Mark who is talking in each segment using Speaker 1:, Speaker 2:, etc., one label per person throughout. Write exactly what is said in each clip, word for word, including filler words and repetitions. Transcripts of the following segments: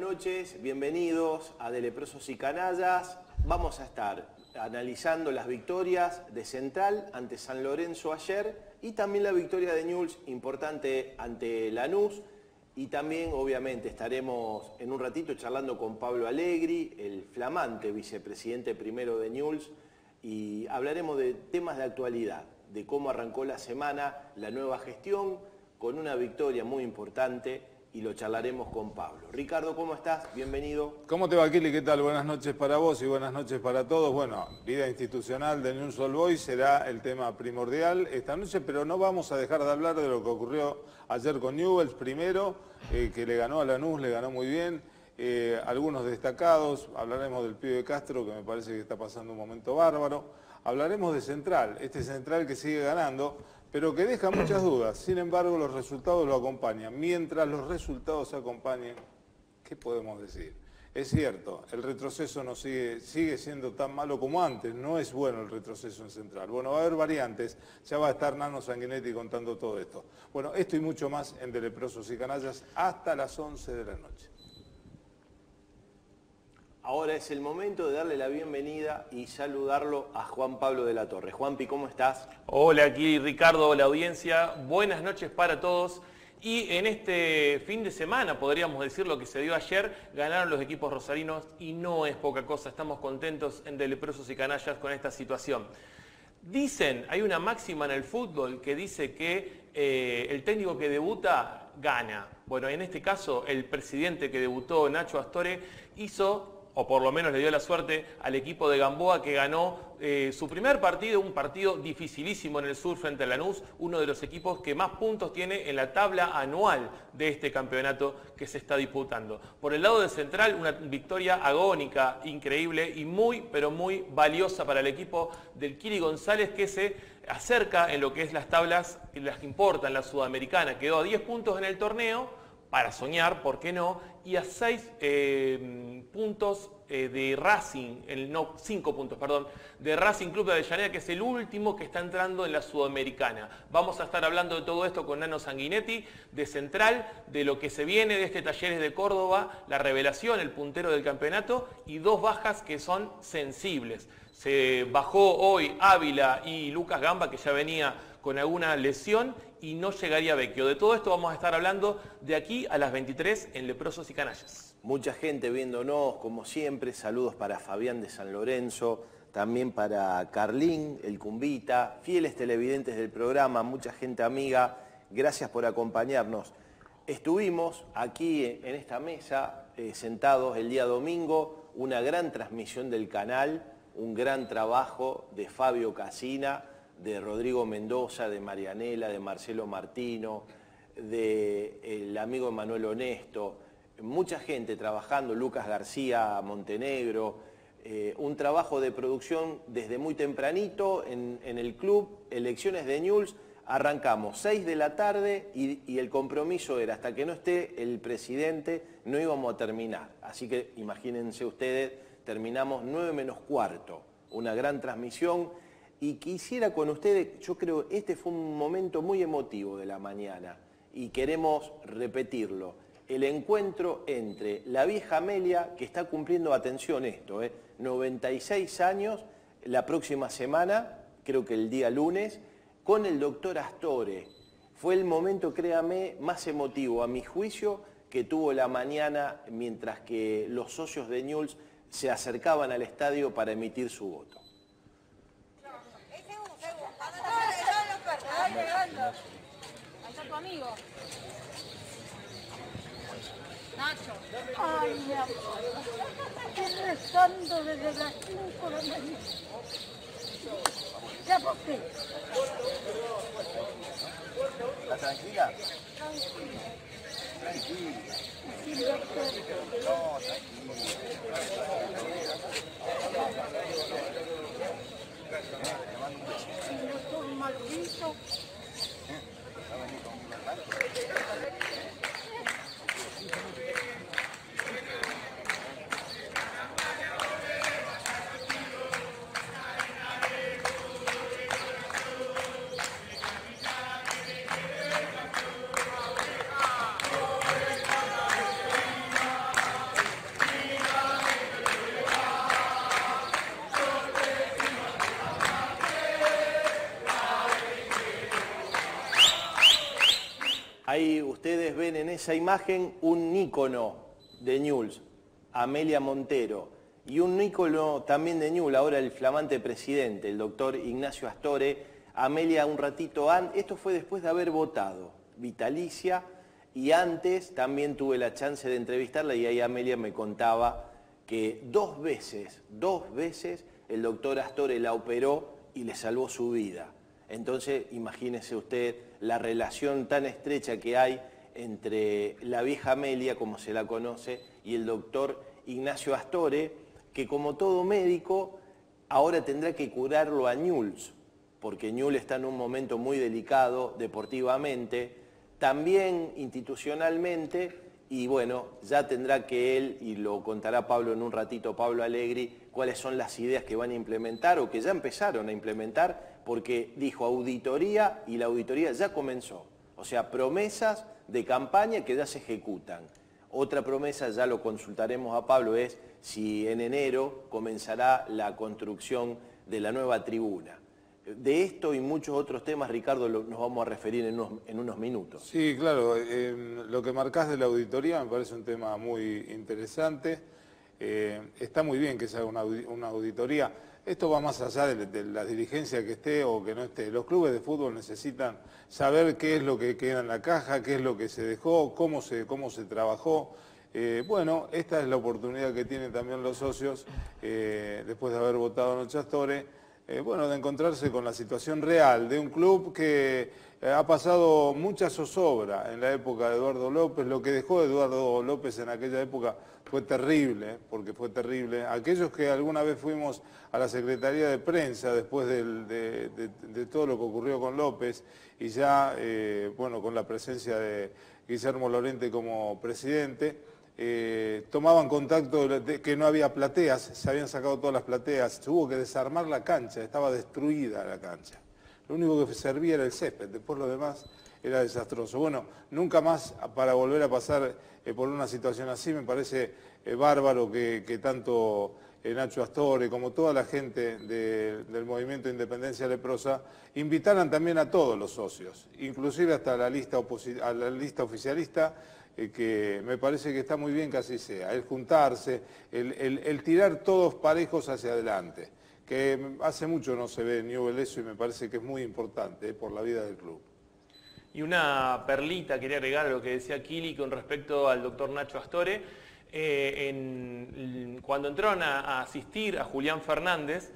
Speaker 1: noches, bienvenidos a De Leprosos y Canallas. Vamos a estar analizando las victorias de Central ante San Lorenzo ayer y también la victoria de Newell's, importante ante Lanús. Y también, obviamente, estaremos en un ratito charlando con Pablo Allegri, el flamante vicepresidente primero de Newell's, y hablaremos de temas de actualidad, de cómo arrancó la semana, la nueva gestión, con una victoria muy importante, y lo charlaremos con Pablo. Ricardo, ¿cómo estás? Bienvenido.
Speaker 2: ¿Cómo te va, Kili? ¿Qué tal? Buenas noches para vos y buenas noches para todos. Bueno, vida institucional de Newell's Old Boys será el tema primordial esta noche, pero no vamos a dejar de hablar de lo que ocurrió ayer con Newell's. Primero, eh, que le ganó a Lanús, le ganó muy bien. Eh, algunos destacados, hablaremos del pibe de Castro, que me parece que está pasando un momento bárbaro. Hablaremos de Central, este Central que sigue ganando, pero que deja muchas dudas. Sin embargo, los resultados lo acompañan. Mientras los resultados acompañen, ¿qué podemos decir? Es cierto, el retroceso no sigue, sigue siendo tan malo como antes. No es bueno el retroceso en Central. Bueno, va a haber variantes. Ya va a estar Nano Sanguinetti contando todo esto. Bueno, esto y mucho más en De Leprosos y Canallas hasta las once de la noche.
Speaker 1: Ahora es el momento de darle la bienvenida y saludarlo a Juan Pablo de la Torre. Juanpi, ¿cómo estás?
Speaker 3: Hola, aquí Ricardo, la audiencia. Buenas noches para todos. Y en este fin de semana, podríamos decir lo que se dio ayer, ganaron los equipos rosarinos y no es poca cosa. Estamos contentos en De Leprosos y Canallas con esta situación. Dicen, hay una máxima en el fútbol que dice que eh, el técnico que debuta gana. Bueno, en este caso, el presidente que debutó, Nacho Astore, hizo, o por lo menos le dio la suerte al equipo de Gamboa, que ganó eh, su primer partido, un partido dificilísimo en el sur frente a Lanús, uno de los equipos que más puntos tiene en la tabla anual de este campeonato que se está disputando. Por el lado de Central, una victoria agónica, increíble y muy, pero muy valiosa para el equipo del Kili González, que se acerca en lo que es las tablas, las que importan, la sudamericana. Quedó a diez puntos en el torneo, para soñar, ¿por qué no? Y a seis eh, puntos eh, de Racing, el, no, cinco puntos, perdón, de Racing Club de Avellaneda, que es el último que está entrando en la Sudamericana. Vamos a estar hablando de todo esto con Nano Sanguinetti, de Central, de lo que se viene de este Talleres de Córdoba, la revelación, el puntero del campeonato, y dos bajas que son sensibles. Se bajó hoy Ávila y Lucas Gamba, que ya venía con alguna lesión, y no llegaría Vecchio. De todo esto vamos a estar hablando de aquí a las veintitrés en Leprosos y Canallas.
Speaker 1: Mucha gente viéndonos, como siempre. Saludos para Fabián de San Lorenzo, también para Carlín, el Cumbita, fieles televidentes del programa, mucha gente amiga. Gracias por acompañarnos. Estuvimos aquí en esta mesa, eh, sentados el día domingo, una gran transmisión del canal, un gran trabajo de Fabio Casina, de Rodrigo Mendoza, de Marianela, de Marcelo Martino, del amigo Emanuel Honesto, mucha gente trabajando, Lucas García Montenegro, eh, un trabajo de producción desde muy tempranito en, en el club, elecciones de Newell's, arrancamos seis de la tarde y, y el compromiso era hasta que no esté el presidente no íbamos a terminar, así que imagínense ustedes, terminamos nueve menos cuarto, una gran transmisión. Y quisiera con ustedes, yo creo este fue un momento muy emotivo de la mañana y queremos repetirlo. El encuentro entre la vieja Amelia, que está cumpliendo, atención esto, eh, noventa y seis años, la próxima semana, creo que el día lunes, con el doctor Astore. Fue el momento, créame, más emotivo a mi juicio que tuvo la mañana mientras que los socios de Newell's se acercaban al estadio para emitir su voto.
Speaker 4: Ahí está tu amigo. Nacho. Ay, mi amor. Estoy rezando desde las cinco de la mañana. ¿Ya por qué?
Speaker 1: ¿Estás tranquila?
Speaker 4: Tranquila.
Speaker 1: Tranquila.
Speaker 4: Sí, doctor.
Speaker 1: No,
Speaker 4: El doctor maldito.
Speaker 1: Ahí ustedes ven en esa imagen un ícono de Newell's, Amelia Montero, y un ícono también de Newell's, ahora el flamante presidente, el doctor Ignacio Astore. Amelia un ratito antes, esto fue después de haber votado, vitalicia, y antes también tuve la chance de entrevistarla y ahí Amelia me contaba que dos veces, dos veces el doctor Astore la operó y le salvó su vida. Entonces, imagínese usted la relación tan estrecha que hay entre la vieja Amelia, como se la conoce, y el doctor Ignacio Astore, que como todo médico, ahora tendrá que curarlo a Newell's, porque Newell's está en un momento muy delicado deportivamente, también institucionalmente, y bueno, ya tendrá que él, y lo contará Pablo en un ratito, Pablo Allegri, cuáles son las ideas que van a implementar o que ya empezaron a implementar, porque dijo auditoría y la auditoría ya comenzó. O sea, promesas de campaña que ya se ejecutan. Otra promesa, ya lo consultaremos a Pablo, es si en enero comenzará la construcción de la nueva tribuna. De esto y muchos otros temas, Ricardo, lo, nos vamos a referir en unos, en unos minutos.
Speaker 2: Sí, claro. Eh, lo que marcás de la auditoría me parece un tema muy interesante. Eh, está muy bien que se haga una, una auditoría. Esto va más allá de, de la dirigencia que esté o que no esté. Los clubes de fútbol necesitan saber qué es lo que queda en la caja, qué es lo que se dejó, cómo se, cómo se trabajó. Eh, bueno, esta es la oportunidad que tienen también los socios, eh, después de haber votado anoche a Astore, Eh, bueno, de encontrarse con la situación real de un club que eh, ha pasado mucha zozobra en la época de Eduardo López. Lo que dejó Eduardo López en aquella época fue terrible, porque fue terrible. Aquellos que alguna vez fuimos a la Secretaría de Prensa después del, de, de, de todo lo que ocurrió con López y ya, eh, bueno, con la presencia de Guillermo Lorente como presidente, Eh, tomaban contacto de, de que no había plateas, se habían sacado todas las plateas, se hubo que desarmar la cancha, estaba destruida la cancha. Lo único que servía era el césped, después lo demás era desastroso. Bueno, nunca más para volver a pasar eh, por una situación así, me parece eh, bárbaro que, que tanto eh, Nacho Astore como toda la gente de, del Movimiento de Independencia Leprosa invitaran también a todos los socios, inclusive hasta la lista, a la lista oficialista, que me parece que está muy bien que así sea, el juntarse, el, el, el tirar todos parejos hacia adelante, que hace mucho no se ve en Newell's eso y me parece que es muy importante eh, por la vida del club.
Speaker 3: Y una perlita quería agregar a lo que decía Kili con respecto al doctor Nacho Astore. Eh, en, cuando entraron a, a asistir a Julián Fernández,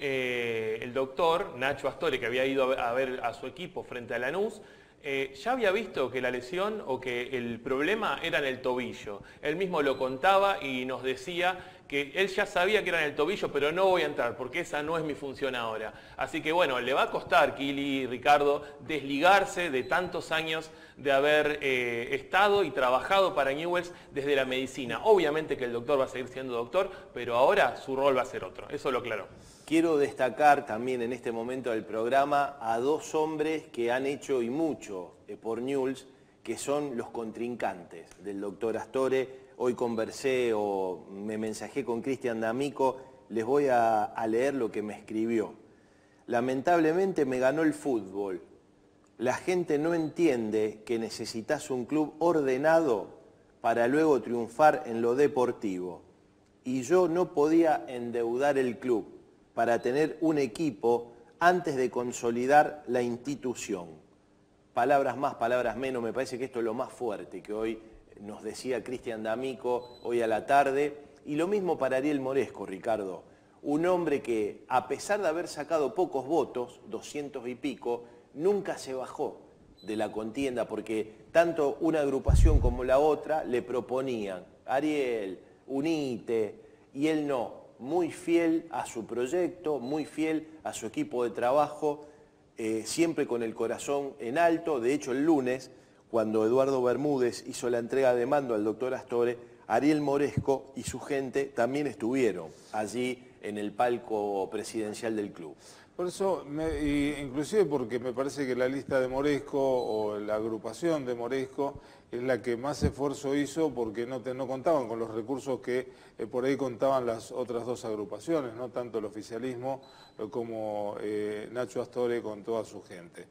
Speaker 3: eh, el doctor Nacho Astore, que había ido a ver a su equipo frente a Lanús, Eh, ya había visto que la lesión o que el problema era en el tobillo. Él mismo lo contaba y nos decía que él ya sabía que era en el tobillo, pero no voy a entrar porque esa no es mi función ahora. Así que bueno, le va a costar, Kili y Ricardo, desligarse de tantos años de haber eh, estado y trabajado para Newell's desde la medicina. Obviamente que el doctor va a seguir siendo doctor, pero ahora su rol va a ser otro. Eso lo aclaró.
Speaker 1: Quiero destacar también en este momento del programa a dos hombres que han hecho y mucho por Newell's, que son los contrincantes del doctor Astore. Hoy conversé o me mensajé con Cristian D'Amico, les voy a, a leer lo que me escribió. Lamentablemente me ganó el fútbol. La gente no entiende que necesitas un club ordenado para luego triunfar en lo deportivo. Y yo no podía endeudar el club para tener un equipo antes de consolidar la institución. Palabras más, palabras menos, me parece que esto es lo más fuerte que hoy nos decía Cristian D'Amico hoy a la tarde. Y lo mismo para Ariel Moresco, Ricardo. Un hombre que, a pesar de haber sacado pocos votos, doscientos y pico, nunca se bajó de la contienda porque tanto una agrupación como la otra le proponían, Ariel, unite, y él no. Muy fiel a su proyecto, muy fiel a su equipo de trabajo, eh, siempre con el corazón en alto. De hecho, el lunes, cuando Eduardo Bermúdez hizo la entrega de mando al doctor Astore, Ariel Moresco y su gente también estuvieron allí en el palco presidencial del club.
Speaker 2: Por eso, me, y inclusive porque me parece que la lista de Moresco o la agrupación de Moresco es la que más esfuerzo hizo porque no, te, no contaban con los recursos que eh, por ahí contaban las otras dos agrupaciones, no tanto el oficialismo eh, como eh, Nacho Astore con toda su gente.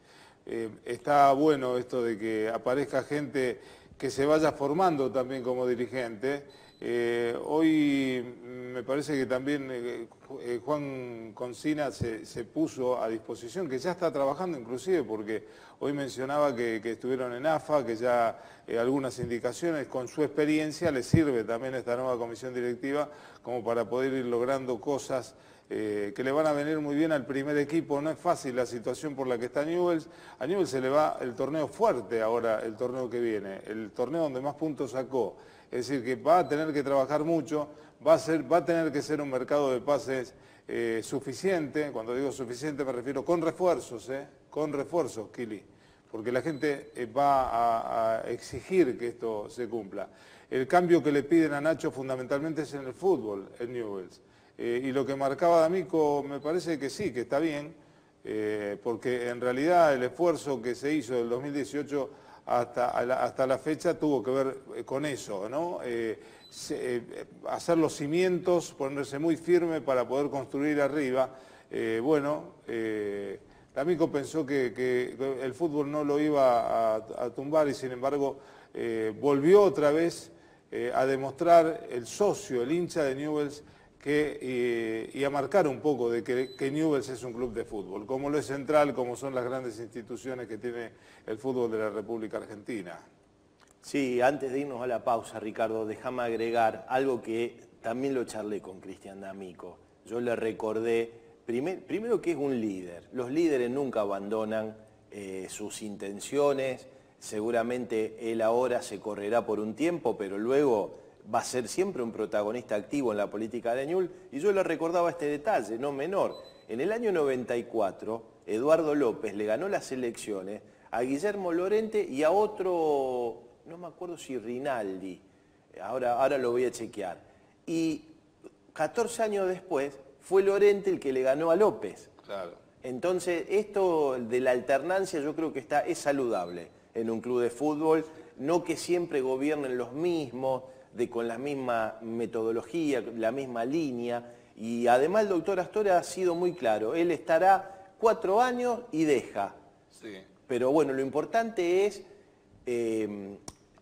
Speaker 2: eh, está bueno esto de que aparezca gente que se vaya formando también como dirigente. Eh, hoy me parece que también eh, Juan Consina se, se puso a disposición, que ya está trabajando inclusive, porque hoy mencionaba que, que estuvieron en A F A, que ya eh, algunas indicaciones, con su experiencia le sirve también esta nueva comisión directiva como para poder ir logrando cosas eh, que le van a venir muy bien al primer equipo. No es fácil la situación por la que está Newell's. A Newell's se le va el torneo fuerte ahora, el torneo que viene, el torneo donde más puntos sacó. Es decir, que va a tener que trabajar mucho, va a, ser, va a tener que ser un mercado de pases eh, suficiente. Cuando digo suficiente me refiero con refuerzos, eh, con refuerzos, Kili, porque la gente eh, va a, a exigir que esto se cumpla. El cambio que le piden a Nacho fundamentalmente es en el fútbol, en Newell's. Eh, y lo que marcaba D'Amico me parece que sí, que está bien, eh, porque en realidad el esfuerzo que se hizo del dos mil dieciocho hasta la, hasta la fecha tuvo que ver con eso, ¿no? Eh, se, eh, hacer los cimientos, ponerse muy firme para poder construir arriba. Eh, bueno, eh, D'Amico pensó que, que el fútbol no lo iba a, a tumbar y sin embargo eh, volvió otra vez eh, a demostrar el socio, el hincha de Newell's, que, eh, y a marcar un poco de que, que Newell's es un club de fútbol, como lo es Central, como son las grandes instituciones que tiene el fútbol de la República Argentina.
Speaker 1: Sí, antes de irnos a la pausa, Ricardo, déjame agregar algo que también lo charlé con Cristian D'Amico. Yo le recordé, primer, primero que es un líder. Los líderes nunca abandonan eh, sus intenciones. Seguramente él ahora se correrá por un tiempo, pero luego va a ser siempre un protagonista activo en la política de Newell's. Y yo le recordaba este detalle, no menor. En el año noventa y cuatro, Eduardo López le ganó las elecciones a Guillermo Lorente y a otro, no me acuerdo si Rinaldi, ahora, ahora lo voy a chequear. Y catorce años después fue Lorente el que le ganó a López.
Speaker 2: Claro.
Speaker 1: Entonces, esto de la alternancia yo creo que está, es saludable en un club de fútbol, no que siempre gobiernen los mismos, de con la misma metodología, la misma línea. Y además el doctor Astore ha sido muy claro, él estará cuatro años y deja.
Speaker 2: Sí.
Speaker 1: Pero bueno, lo importante es eh,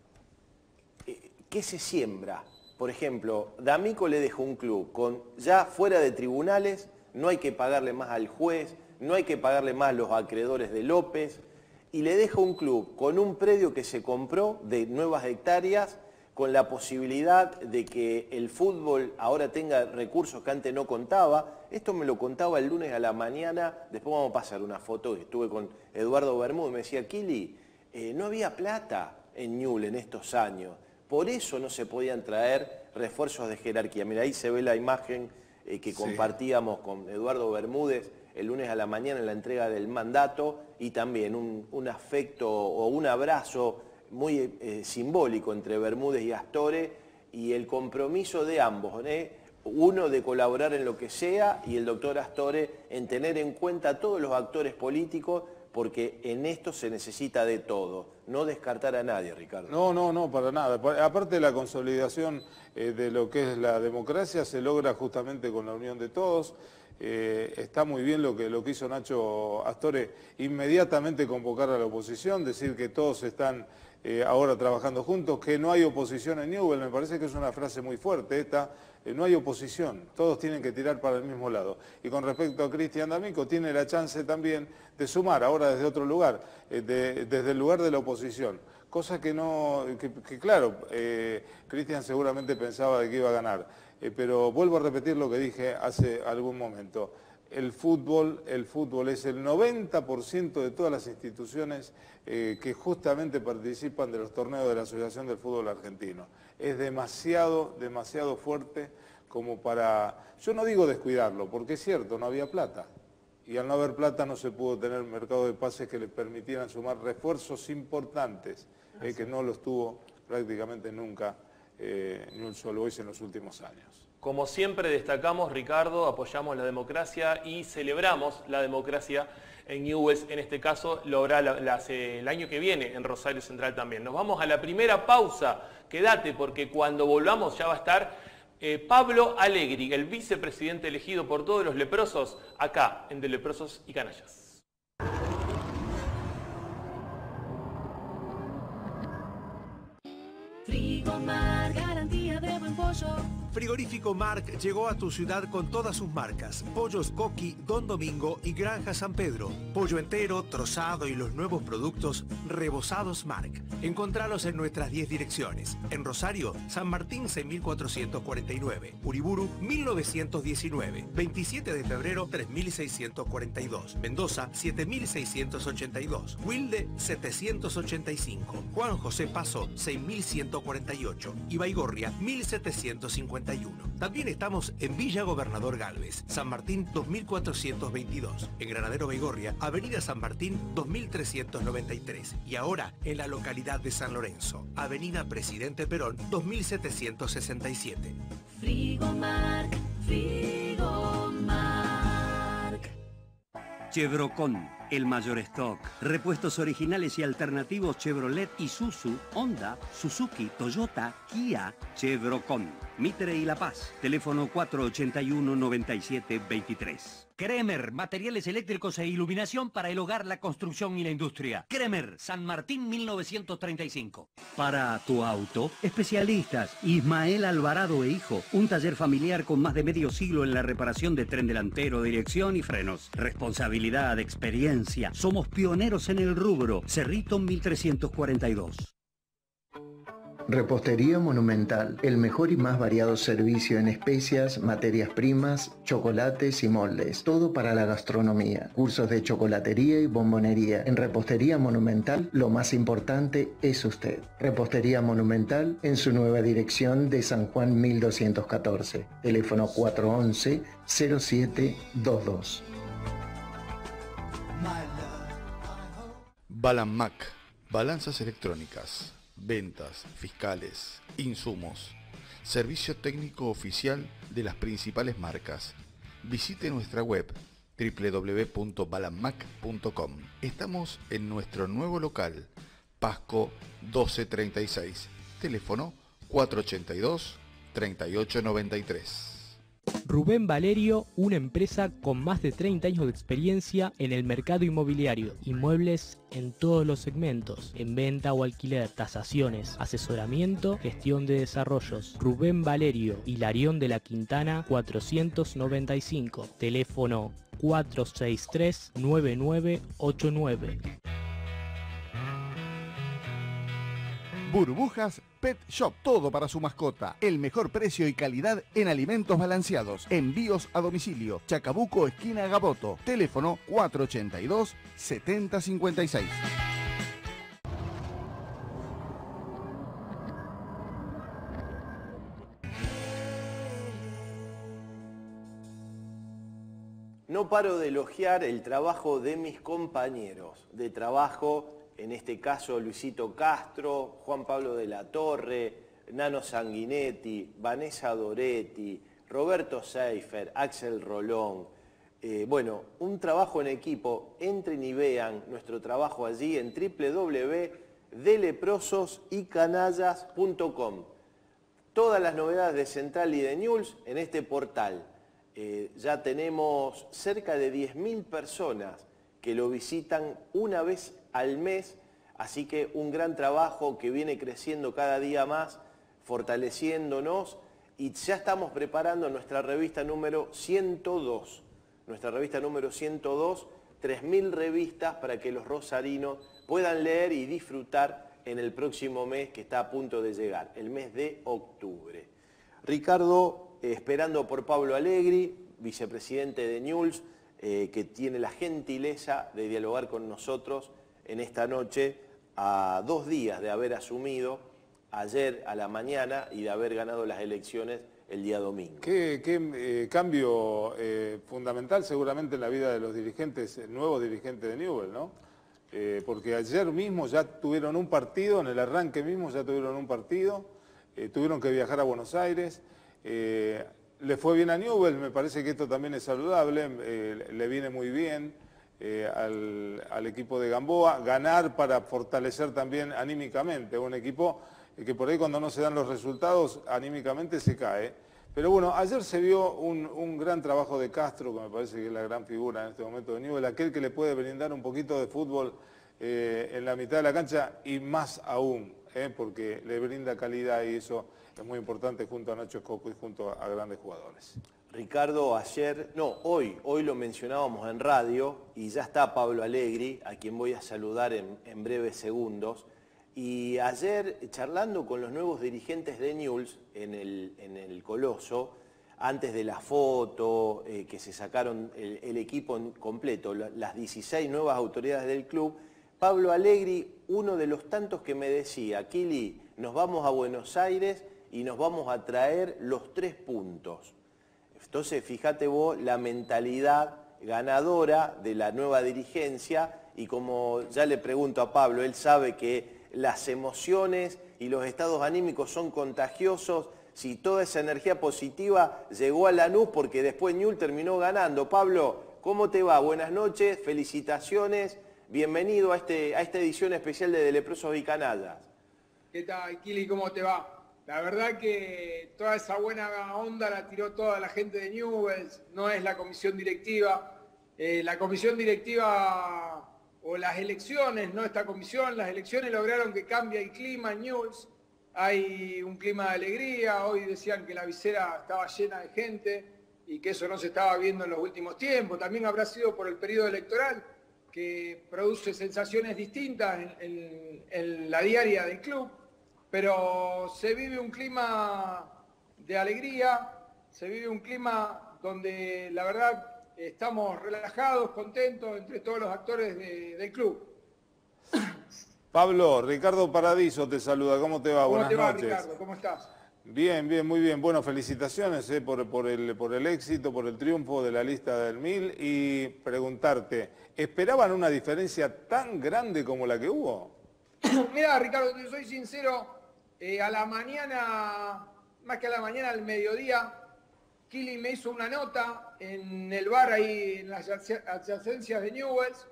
Speaker 1: qué se siembra. Por ejemplo, D'Amico le dejó un club con ya fuera de tribunales, no hay que pagarle más al juez, no hay que pagarle más a los acreedores de López, y le deja un club con un predio que se compró de nuevas hectáreas, con la posibilidad de que el fútbol ahora tenga recursos que antes no contaba. Esto me lo contaba el lunes a la mañana, después vamos a pasar una foto, estuve con Eduardo Bermúdez, me decía, Kili, eh, no había plata en Newell's en estos años, por eso no se podían traer refuerzos de jerarquía. Mira, ahí se ve la imagen eh, que sí. compartíamos con Eduardo Bermúdez el lunes a la mañana en la entrega del mandato, y también un, un afecto o un abrazo muy eh, simbólico entre Bermúdez y Astore, y el compromiso de ambos, ¿eh? Uno de colaborar en lo que sea y el doctor Astore en tener en cuenta a todos los actores políticos, porque en esto se necesita de todo, no descartar a nadie, Ricardo.
Speaker 2: No, no, no, para nada. Aparte de la consolidación eh, de lo que es la democracia, se logra justamente con la unión de todos. Eh, está muy bien lo que, lo que hizo Nacho Astore, inmediatamente convocar a la oposición, decir que todos están eh, ahora trabajando juntos, que no hay oposición en Newell's. Me parece que es una frase muy fuerte esta, eh, no hay oposición, todos tienen que tirar para el mismo lado. Y con respecto a Cristian D'Amico, tiene la chance también de sumar ahora desde otro lugar, eh, de, desde el lugar de la oposición. Cosa que no, que, que claro, eh, Cristian seguramente pensaba de que iba a ganar. Eh, pero vuelvo a repetir lo que dije hace algún momento. El fútbol, el fútbol es el noventa por ciento de todas las instituciones eh, que justamente participan de los torneos de la Asociación del Fútbol Argentino. Es demasiado, demasiado fuerte como para, yo no digo descuidarlo, porque es cierto, no había plata. Y al no haber plata no se pudo tener un mercado de pases que le permitieran sumar refuerzos importantes, eh, que no los tuvo prácticamente nunca eh, Newell's Old Boys en los últimos años.
Speaker 3: Como siempre destacamos, Ricardo, apoyamos la democracia y celebramos la democracia en Newell's. En este caso lo habrá la, la, el año que viene en Rosario Central también. Nos vamos a la primera pausa. Quédate porque cuando volvamos ya va a estar eh, Pablo Allegri, el vicepresidente elegido por todos los leprosos, acá en De Leprosos y Canallas.
Speaker 5: Frigomar, garantía de buen pollo.
Speaker 6: Frigorífico Marc llegó a tu ciudad con todas sus marcas. Pollos Coqui, Don Domingo y Granja San Pedro. Pollo entero, trozado y los nuevos productos rebozados Marc. Encontralos en nuestras diez direcciones. En Rosario, San Martín seis mil cuatrocientos cuarenta y nueve. Uriburu mil novecientos diecinueve. veintisiete de febrero tres mil seiscientos cuarenta y dos. Mendoza siete mil seiscientos ochenta y dos. Wilde setecientos ochenta y cinco. Juan José Paso seis mil ciento cuarenta y ocho. Y Baigorria mil setecientos cincuenta y uno. También estamos en Villa Gobernador Galvez, San Martín dos mil cuatrocientos veintidós. En Granadero Baigorria, Avenida San Martín dos mil trescientos noventa y tres. Y ahora en la localidad de San Lorenzo, Avenida Presidente Perón dos mil setecientos sesenta y siete.
Speaker 5: Frigomar, Frigomar.
Speaker 7: Chevrocon, el mayor stock. Repuestos originales y alternativos Chevrolet, Isuzu, Honda, Suzuki, Toyota, Kia. Chevrocon, Mitre y La Paz. Teléfono cuatro ochenta y uno, noventa y siete, veintitrés.
Speaker 8: Kremer, materiales eléctricos e iluminación para el hogar, la construcción y la industria. Kremer, San Martín mil novecientos treinta y cinco.
Speaker 7: Para tu auto, especialistas Ismael Alvarado e Hijo, un taller familiar con más de medio siglo en la reparación de tren delantero, dirección y frenos. Responsabilidad, experiencia, somos pioneros en el rubro. Cerrito mil trescientos cuarenta y dos.
Speaker 9: Repostería Monumental, el mejor y más variado servicio en especias, materias primas, chocolates y moldes. Todo para la gastronomía. Cursos de chocolatería y bombonería. En Repostería Monumental, lo más importante es usted. Repostería Monumental en su nueva dirección de San Juan mil doscientos catorce. Teléfono cuatro once, cero siete veintidós.
Speaker 10: Balanmac, balanzas electrónicas. Ventas, fiscales, insumos, servicio técnico oficial de las principales marcas. Visite nuestra web doble u doble u doble u punto balanmac punto com. Estamos en nuestro nuevo local, Pasco doce treinta y seis, teléfono cuatro ochenta y dos, treinta y ocho noventa y tres.
Speaker 11: Rubén Valerio, una empresa con más de treinta años de experiencia en el mercado inmobiliario, inmuebles en todos los segmentos, en venta o alquiler, tasaciones, asesoramiento, gestión de desarrollos. Rubén Valerio, Hilarión de la Quintana cuatrocientos noventa y cinco, teléfono cuatro seis tres, nueve nueve ocho nueve.
Speaker 12: Burbujas Pet Shop, todo para su mascota. El mejor precio y calidad en alimentos balanceados. Envíos a domicilio. Chacabuco, esquina Gaboto. Teléfono cuatro ochenta y dos, setenta cincuenta y seis.
Speaker 1: No paro de elogiar el trabajo de mis compañeros de trabajo. En este caso, Luisito Castro, Juan Pablo de la Torre, Nano Sanguinetti, Vanessa Doretti, Roberto Seifer, Axel Rolón. Eh, bueno, un trabajo en equipo. Entren y vean nuestro trabajo allí en doble u doble u doble u punto de leprosos y canallas punto com. Todas las novedades de Central y de Newell's en este portal. Eh, ya tenemos cerca de diez mil personas que lo visitan una vez al mes, así que un gran trabajo que viene creciendo cada día más, fortaleciéndonos, y ya estamos preparando nuestra revista número ciento dos. Nuestra revista número ciento dos, tres mil revistas para que los rosarinos puedan leer y disfrutar en el próximo mes que está a punto de llegar, el mes de octubre. Ricardo, eh, esperando por Pablo Allegri, vicepresidente de Newell's, eh, que tiene la gentileza de dialogar con nosotros en esta noche, a dos días de haber asumido ayer a la mañana y de haber ganado las elecciones el día domingo.
Speaker 2: Qué, qué eh, cambio eh, fundamental seguramente en la vida de los dirigentes, nuevos dirigentes de Newell's, ¿no? Eh, porque ayer mismo ya tuvieron un partido, en el arranque mismo ya tuvieron un partido, eh, tuvieron que viajar a Buenos Aires, eh, le fue bien a Newell's, me parece que esto también es saludable, eh, le viene muy bien. Eh, al, al equipo de Gamboa, ganar para fortalecer también anímicamente, un equipo que por ahí cuando no se dan los resultados anímicamente se cae. Pero bueno, ayer se vio un, un gran trabajo de Castro, que me parece que es la gran figura en este momento de Newell's, aquel que le puede brindar un poquito de fútbol eh, en la mitad de la cancha y más aún ¿eh? Porque le brinda calidad y eso es muy importante junto a Nacho Escoco y junto a, a grandes jugadores.
Speaker 1: Ricardo, ayer, no, hoy, hoy lo mencionábamos en radio y ya está Pablo Allegri, a quien voy a saludar en, en breves segundos. Y ayer, charlando con los nuevos dirigentes de Newell's en el, en el Coloso, antes de la foto, eh, que se sacaron el, el equipo completo, las dieciséis nuevas autoridades del club, Pablo Allegri, uno de los tantos que me decía, Kili, nos vamos a Buenos Aires y nos vamos a traer los tres puntos. Entonces, fíjate vos la mentalidad ganadora de la nueva dirigencia y como ya le pregunto a Pablo, él sabe que las emociones y los estados anímicos son contagiosos. Si toda esa energía positiva llegó a Lanús porque después Newell's terminó ganando. Pablo, ¿cómo te va? Buenas noches, felicitaciones, bienvenido a, este, a esta edición especial de, de Leprosos y Canallas.
Speaker 13: ¿Qué tal, Kili? ¿Cómo te va? La verdad que toda esa buena onda la tiró toda la gente de Newell's, no es la comisión directiva. Eh, la comisión directiva o las elecciones, no esta comisión, las elecciones lograron que cambie el clima en Newell's. Hay un clima de alegría, hoy decían que la visera estaba llena de gente y que eso no se estaba viendo en los últimos tiempos. También habrá sido por el periodo electoral que produce sensaciones distintas en, en, en la diaria del club, pero se vive un clima de alegría, se vive un clima donde la verdad estamos relajados, contentos entre todos los actores de, del club.
Speaker 2: Pablo, Ricardo Paradiso te saluda, ¿cómo te va?
Speaker 13: ¿Cómo
Speaker 2: Buenas
Speaker 13: te va,
Speaker 2: noches.
Speaker 13: Ricardo? ¿Cómo estás?
Speaker 2: Bien, bien, muy bien. Bueno, felicitaciones eh, por, por, el, por el éxito, por el triunfo de la lista del Mil y preguntarte, ¿esperaban una diferencia tan grande como la que hubo?
Speaker 13: Mira, Ricardo, te soy sincero, eh, a la mañana, más que a la mañana, al mediodía, Kili me hizo una nota en el bar ahí en las adyacencias de Newell's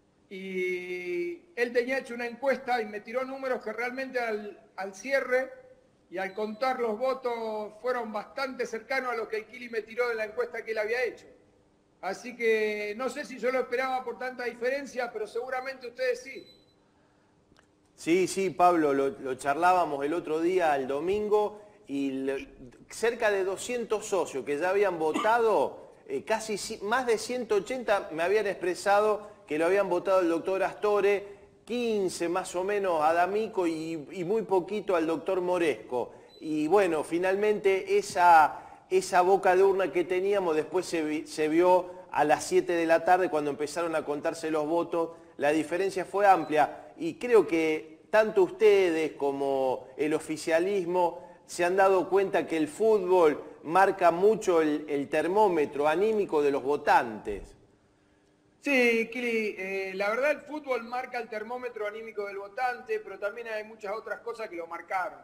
Speaker 13: y él tenía hecho una encuesta y me tiró números que realmente al, al cierre y al contar los votos fueron bastante cercanos a lo que el Kili me tiró de la encuesta que él había hecho. Así que no sé si yo lo esperaba por tanta diferencia, pero seguramente ustedes sí.
Speaker 1: Sí, sí, Pablo, lo, lo charlábamos el otro día, el domingo, y le, cerca de doscientos socios que ya habían votado, eh, casi más de ciento ochenta me habían expresado que lo habían votado el doctor Astore, quince más o menos a D'Amico y, y muy poquito al doctor Moresco. Y bueno, finalmente esa, esa boca de urna que teníamos después se, se vio a las siete de la tarde cuando empezaron a contarse los votos, la diferencia fue amplia y creo que tanto ustedes como el oficialismo se han dado cuenta que el fútbol marca mucho el, el termómetro anímico de los votantes.
Speaker 13: Sí, Kili, eh, la verdad el fútbol marca el termómetro anímico del votante, pero también hay muchas otras cosas que lo marcaron.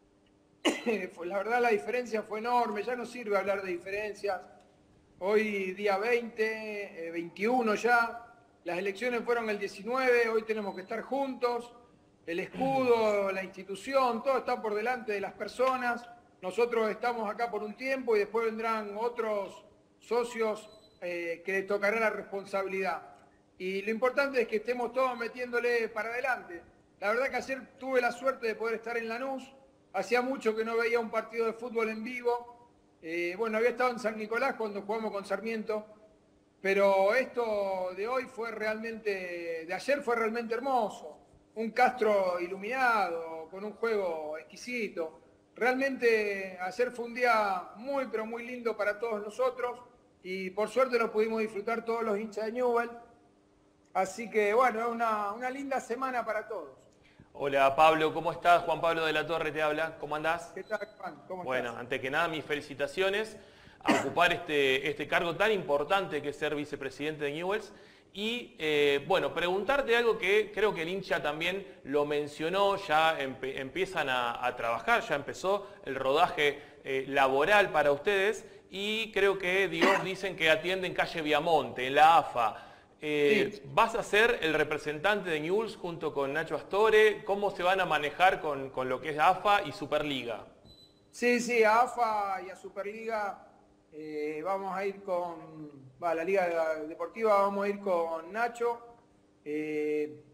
Speaker 13: La verdad la diferencia fue enorme, ya no sirve hablar de diferencias. Hoy día veinte, eh, veintiuno ya, las elecciones fueron el diecinueve, hoy tenemos que estar juntos. El escudo, la institución, todo está por delante de las personas. Nosotros estamos acá por un tiempo y después vendrán otros socios eh, que les tocará la responsabilidad. Y lo importante es que estemos todos metiéndole para adelante. La verdad que ayer tuve la suerte de poder estar en Lanús. Hacía mucho que no veía un partido de fútbol en vivo. Eh, bueno, había estado en San Nicolás cuando jugamos con Sarmiento. Pero esto de hoy fue realmente, de ayer fue realmente hermoso. Un Castro iluminado, con un juego exquisito. Realmente ayer fue un día muy, pero muy lindo para todos nosotros y por suerte lo pudimos disfrutar todos los hinchas de Newell's. Así que bueno, es una, una linda semana para todos.
Speaker 3: Hola Pablo, ¿cómo estás? Juan Pablo de la Torre te habla, ¿cómo andás?
Speaker 13: ¿Qué tal, Juan? ¿Cómo
Speaker 3: bueno,
Speaker 13: estás?
Speaker 3: antes que nada mis felicitaciones a ocupar este, este cargo tan importante que es ser vicepresidente de Newell's. Y eh, bueno, preguntarte algo que creo que el hincha también lo mencionó, ya empe empiezan a, a trabajar, ya empezó el rodaje eh, laboral para ustedes y creo que Dios dicen que atienden calle Viamonte, en la A F A. Eh, sí. ¿Vas a ser el representante de Newell's junto con Nacho Astore? ¿Cómo se van a manejar con, con lo que es A F A y Superliga?
Speaker 13: Sí, sí, a A F A y a Superliga eh, vamos a ir con... Va, la Liga Deportiva vamos a ir con Nacho. Eh,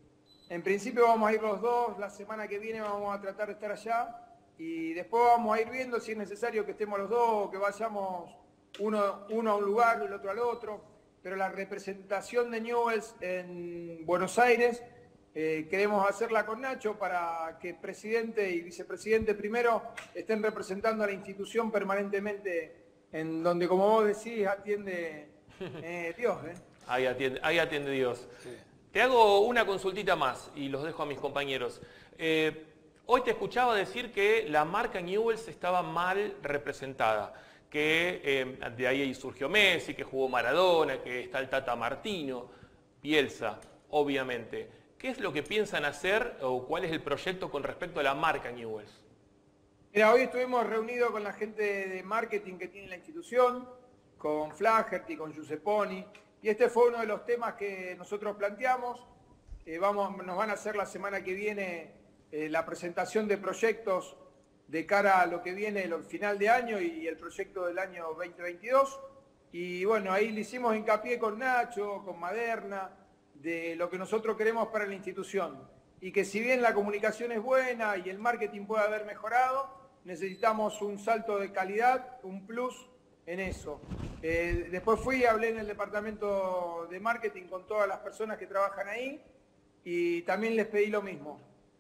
Speaker 13: En principio vamos a ir los dos, la semana que viene vamos a tratar de estar allá y después vamos a ir viendo si es necesario que estemos los dos o que vayamos uno, uno a un lugar y el otro al otro. Pero la representación de Newell's en Buenos Aires eh, queremos hacerla con Nacho para que presidente y vicepresidente primero estén representando a la institución permanentemente en donde, como vos decís, atiende eh, Dios. ¿eh?
Speaker 3: Ahí atiende, ahí atiende Dios. Sí. Te hago una consultita más y los dejo a mis compañeros. Eh, hoy te escuchaba decir que la marca Newell's estaba mal representada, que eh, de ahí surgió Messi, que jugó Maradona, que está el Tata Martino, Bielsa, obviamente. ¿Qué es lo que piensan hacer o cuál es el proyecto con respecto a la marca Newell's?
Speaker 13: Mira, hoy estuvimos reunidos con la gente de marketing que tiene la institución, con Flaherty, con Giusepponi, y este fue uno de los temas que nosotros planteamos. Eh, vamos, nos van a hacer la semana que viene eh, la presentación de proyectos de cara a lo que viene el final de año y el proyecto del año veinte veintidós. Y bueno, ahí le hicimos hincapié con Nacho, con Maderna, de lo que nosotros queremos para la institución. Y que si bien la comunicación es buena y el marketing puede haber mejorado, necesitamos un salto de calidad, un plus en eso. Eh, después fui y hablé en el departamento de marketing con todas las personas que trabajan ahí y también les pedí lo mismo.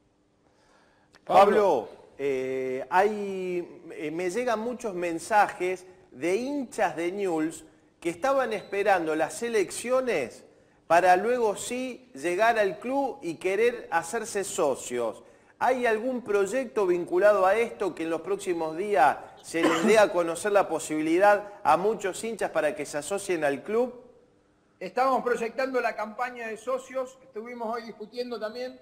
Speaker 1: Pablo, eh, hay, eh, me llegan muchos mensajes de hinchas de Newell's que estaban esperando las elecciones para luego sí llegar al club y querer hacerse socios. ¿Hay algún proyecto vinculado a esto que en los próximos días se les dé a conocer la posibilidad a muchos hinchas para que se asocien al club?
Speaker 13: Estamos proyectando la campaña de socios, estuvimos hoy discutiendo también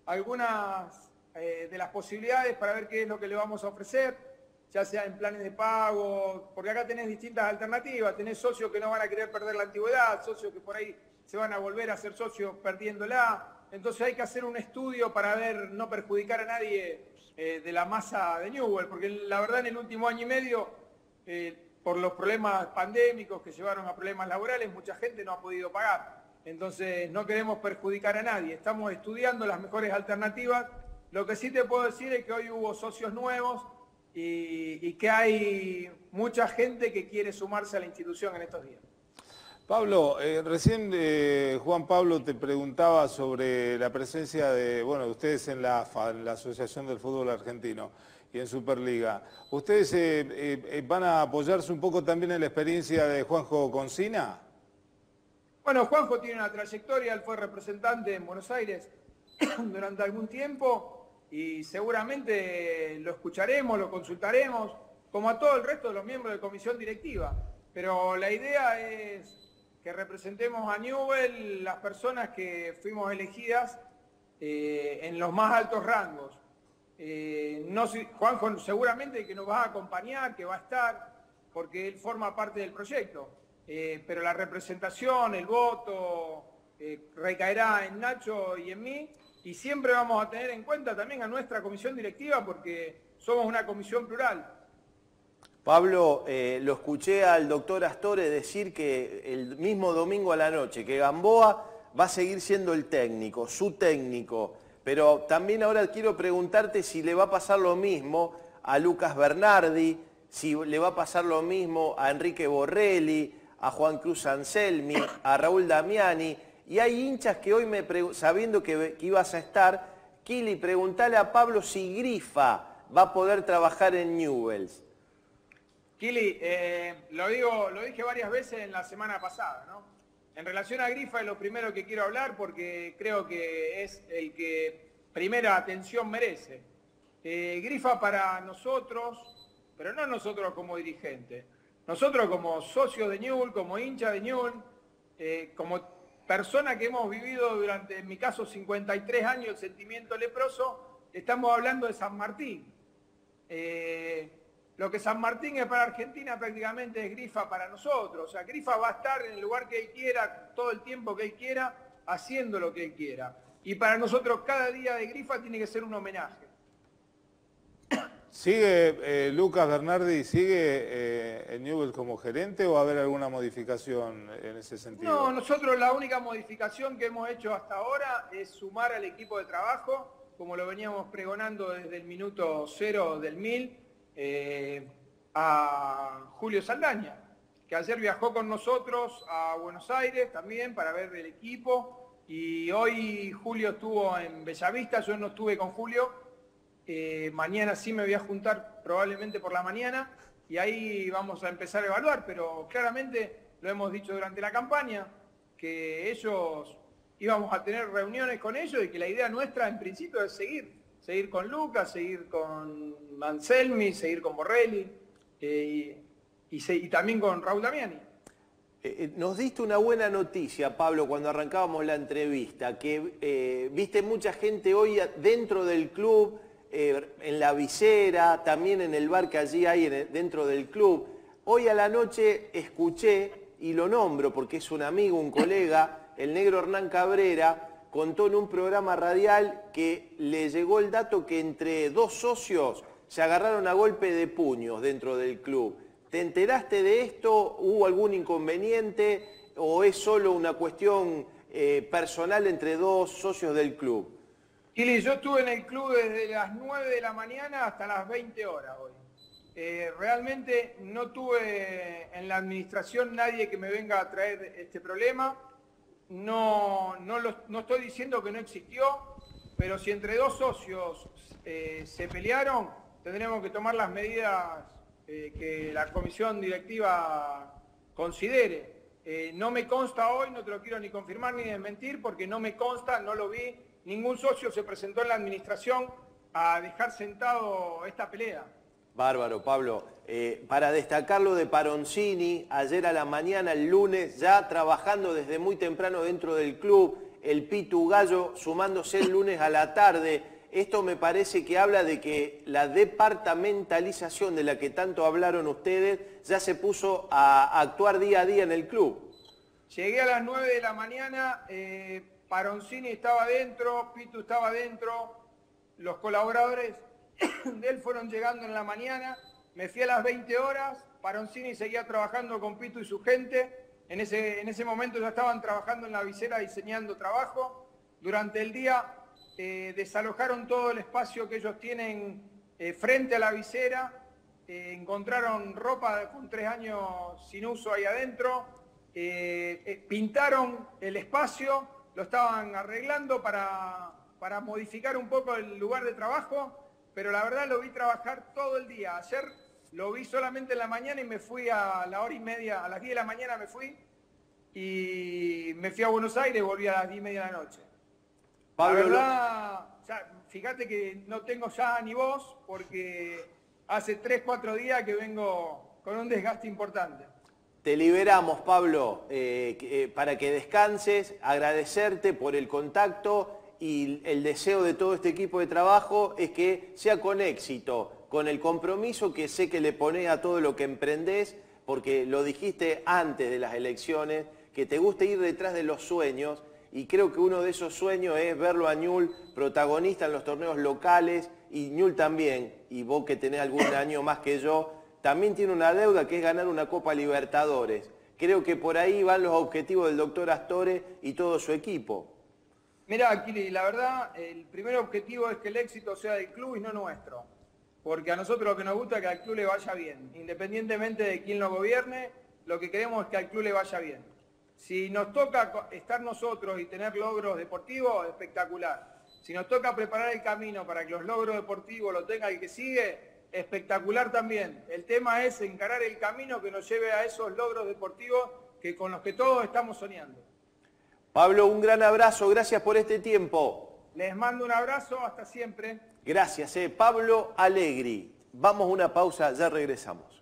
Speaker 13: algunas eh, de las posibilidades para ver qué es lo que le vamos a ofrecer, ya sea en planes de pago, porque acá tenés distintas alternativas, tenés socios que no van a querer perder la antigüedad, socios que por ahí se van a volver a ser socios perdiéndola. Entonces hay que hacer un estudio para ver, no perjudicar a nadie eh, de la masa de Newell's, porque la verdad en el último año y medio, eh, por los problemas pandémicos que llevaron a problemas laborales, mucha gente no ha podido pagar. Entonces no queremos perjudicar a nadie, estamos estudiando las mejores alternativas. Lo que sí te puedo decir es que hoy hubo socios nuevos y, y que hay mucha gente que quiere sumarse a la institución en estos días.
Speaker 2: Pablo, eh, recién eh, Juan Pablo te preguntaba sobre la presencia de, bueno, de ustedes en la AFA, en la Asociación del Fútbol Argentino y en Superliga. ¿Ustedes eh, eh, van a apoyarse un poco también en la experiencia de Juanjo Consina?
Speaker 13: Bueno, Juanjo tiene una trayectoria, él fue representante en Buenos Aires durante algún tiempo y seguramente lo escucharemos, lo consultaremos, como a todo el resto de los miembros de comisión directiva. Pero la idea es que representemos a Newell's las personas que fuimos elegidas eh, en los más altos rangos. Eh, no, Juanjo seguramente que nos va a acompañar, que va a estar, porque él forma parte del proyecto. Eh, pero la representación, el voto, eh, recaerá en Nacho y en mí, y siempre vamos a tener en cuenta también a nuestra comisión directiva, porque somos una comisión plural.
Speaker 1: Pablo, eh, lo escuché al doctor Astore decir que el mismo domingo a la noche, que Gamboa va a seguir siendo el técnico, su técnico, pero también ahora quiero preguntarte si le va a pasar lo mismo a Lucas Bernardi, si le va a pasar lo mismo a Enrique Borrelli, a Juan Cruz Anselmi, a Raúl Damiani, y hay hinchas que hoy, me sabiendo que, que ibas a estar, Kili, preguntale a Pablo si Grifa va a poder trabajar en Newell's.
Speaker 13: Kili, eh, lo, digo, lo dije varias veces en la semana pasada, ¿no? En relación a Grifa es lo primero que quiero hablar porque creo que es el que primera atención merece. Eh, Grifa para nosotros, pero no nosotros como dirigentes, nosotros como socios de Newell's, como hincha de Newell's, eh, como persona que hemos vivido durante, en mi caso, cincuenta y tres años el sentimiento leproso, estamos hablando de San Martín. Eh, Lo que San Martín es para Argentina prácticamente es Grifa para nosotros. O sea, Grifa va a estar en el lugar que él quiera, todo el tiempo que él quiera, haciendo lo que él quiera. Y para nosotros cada día de Grifa tiene que ser un homenaje.
Speaker 2: ¿Sigue eh, Lucas Bernardi, sigue eh, en Newell's como gerente o va a haber alguna modificación en ese sentido?
Speaker 13: No, nosotros la única modificación que hemos hecho hasta ahora es sumar al equipo de trabajo, como lo veníamos pregonando desde el minuto cero del mil, eh, a Julio Saldaña, que ayer viajó con nosotros a Buenos Aires también para ver el equipo, y hoy Julio estuvo en Bellavista, yo no estuve con Julio. Eh, mañana sí me voy a juntar probablemente por la mañana y ahí vamos a empezar a evaluar, pero claramente lo hemos dicho durante la campaña, que ellos íbamos a tener reuniones con ellos y que la idea nuestra en principio es seguir, seguir con Lucas, seguir con Anselmi, seguir con Borrelli eh, y, y, y también con Raúl Damiani.
Speaker 1: Eh, nos diste una buena noticia, Pablo, cuando arrancábamos la entrevista, que eh, viste mucha gente hoy dentro del club, Eh, en la visera, también en el bar que allí hay en el, dentro del club. Hoy a la noche escuché, y lo nombro porque es un amigo, un colega, el negro Hernán Cabrera, contó en un programa radial que le llegó el dato que entre dos socios se agarraron a golpe de puños dentro del club. ¿Te enteraste de esto? ¿Hubo algún inconveniente? ¿O es solo una cuestión eh, personal entre dos socios del club?
Speaker 13: Kili, yo estuve en el club desde las nueve de la mañana hasta las veinte horas hoy. Eh, realmente no tuve en la administración nadie que me venga a traer este problema. No, no, lo, no estoy diciendo que no existió, pero si entre dos socios eh, se pelearon, tendremos que tomar las medidas eh, que la comisión directiva considere. Eh, no me consta hoy, no te lo quiero ni confirmar ni desmentir, porque no me consta, no lo vi. Ningún socio se presentó en la administración a dejar sentado esta pelea.
Speaker 1: Bárbaro, Pablo. Eh, para destacar lo de Paroncini, ayer a la mañana, el lunes, ya trabajando desde muy temprano dentro del club, el Pitu Gallo sumándose el lunes a la tarde. Esto me parece que habla de que la departamentalización de la que tanto hablaron ustedes ya se puso a actuar día a día en el club.
Speaker 13: Llegué a las nueve de la mañana... Eh, Paroncini estaba dentro, Pitu estaba dentro, los colaboradores de él fueron llegando en la mañana, me fui a las veinte horas, Paroncini seguía trabajando con Pitu y su gente, en ese, en ese momento ya estaban trabajando en la visera diseñando trabajo, durante el día eh, desalojaron todo el espacio que ellos tienen eh, frente a la visera, eh, encontraron ropa con tres años sin uso ahí adentro, eh, eh, pintaron el espacio, lo estaban arreglando para, para modificar un poco el lugar de trabajo, pero la verdad lo vi trabajar todo el día. Ayer lo vi solamente en la mañana y me fui a la hora y media, a las diez de la mañana me fui, y me fui a Buenos Aires y volví a las diez y media de la noche. Pablo, la verdad, ya, fíjate que no tengo ya ni voz, porque hace tres, cuatro días que vengo con un desgaste importante.
Speaker 1: Te liberamos, Pablo, eh, eh, para que descanses, agradecerte por el contacto y el deseo de todo este equipo de trabajo es que sea con éxito, con el compromiso que sé que le ponés a todo lo que emprendés, porque lo dijiste antes de las elecciones, que te gusta ir detrás de los sueños y creo que uno de esos sueños es verlo a Newell's protagonista en los torneos locales y Newell's también, y vos que tenés algún año más que yo, también tiene una deuda que es ganar una Copa Libertadores. Creo que por ahí van los objetivos del doctor Astore y todo su equipo.
Speaker 13: Mirá, Kili, la verdad, el primer objetivo es que el éxito sea del club y no nuestro. Porque a nosotros lo que nos gusta es que al club le vaya bien. Independientemente de quién lo gobierne, lo que queremos es que al club le vaya bien. Si nos toca estar nosotros y tener logros deportivos, espectacular. Si nos toca preparar el camino para que los logros deportivos lo tenga el que sigue, espectacular también. El tema es encarar el camino que nos lleve a esos logros deportivos que con los que todos estamos soñando.
Speaker 1: Pablo, un gran abrazo, gracias por este tiempo.
Speaker 13: Les mando un abrazo, hasta siempre.
Speaker 1: Gracias, eh. Pablo Allegri. Vamos a una pausa, ya regresamos.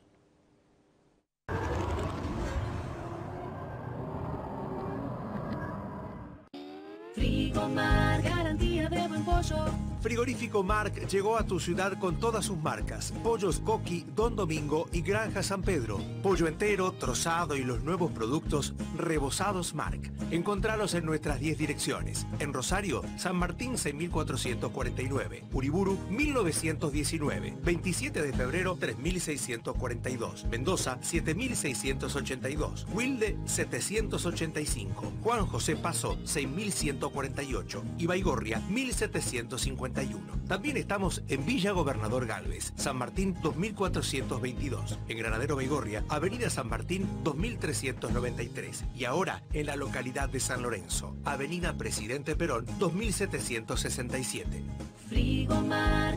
Speaker 5: Frigomar, garantía de buen pollo.
Speaker 6: Frigorífico Marc llegó a tu ciudad con todas sus marcas. Pollos Coqui, Don Domingo y Granja San Pedro. Pollo entero, trozado y los nuevos productos rebozados Marc. Encontralos en nuestras diez direcciones. En Rosario, San Martín seis mil cuatrocientos cuarenta y nueve. Uriburu mil novecientos diecinueve. veintisiete de febrero tres mil seiscientos cuarenta y dos. Mendoza siete mil seiscientos ochenta y dos. Wilde setecientos ochenta y cinco. Juan José Paso seis mil ciento cuarenta y ocho. Y Baigorria mil setecientos cincuenta y uno. También estamos en Villa Gobernador Galvez, San Martín dos mil cuatrocientos veintidós. En Granadero Baigorria, Avenida San Martín dos mil trescientos noventa y tres. Y ahora en la localidad de San Lorenzo, Avenida Presidente Perón dos mil setecientos sesenta y siete.
Speaker 5: Frigomark,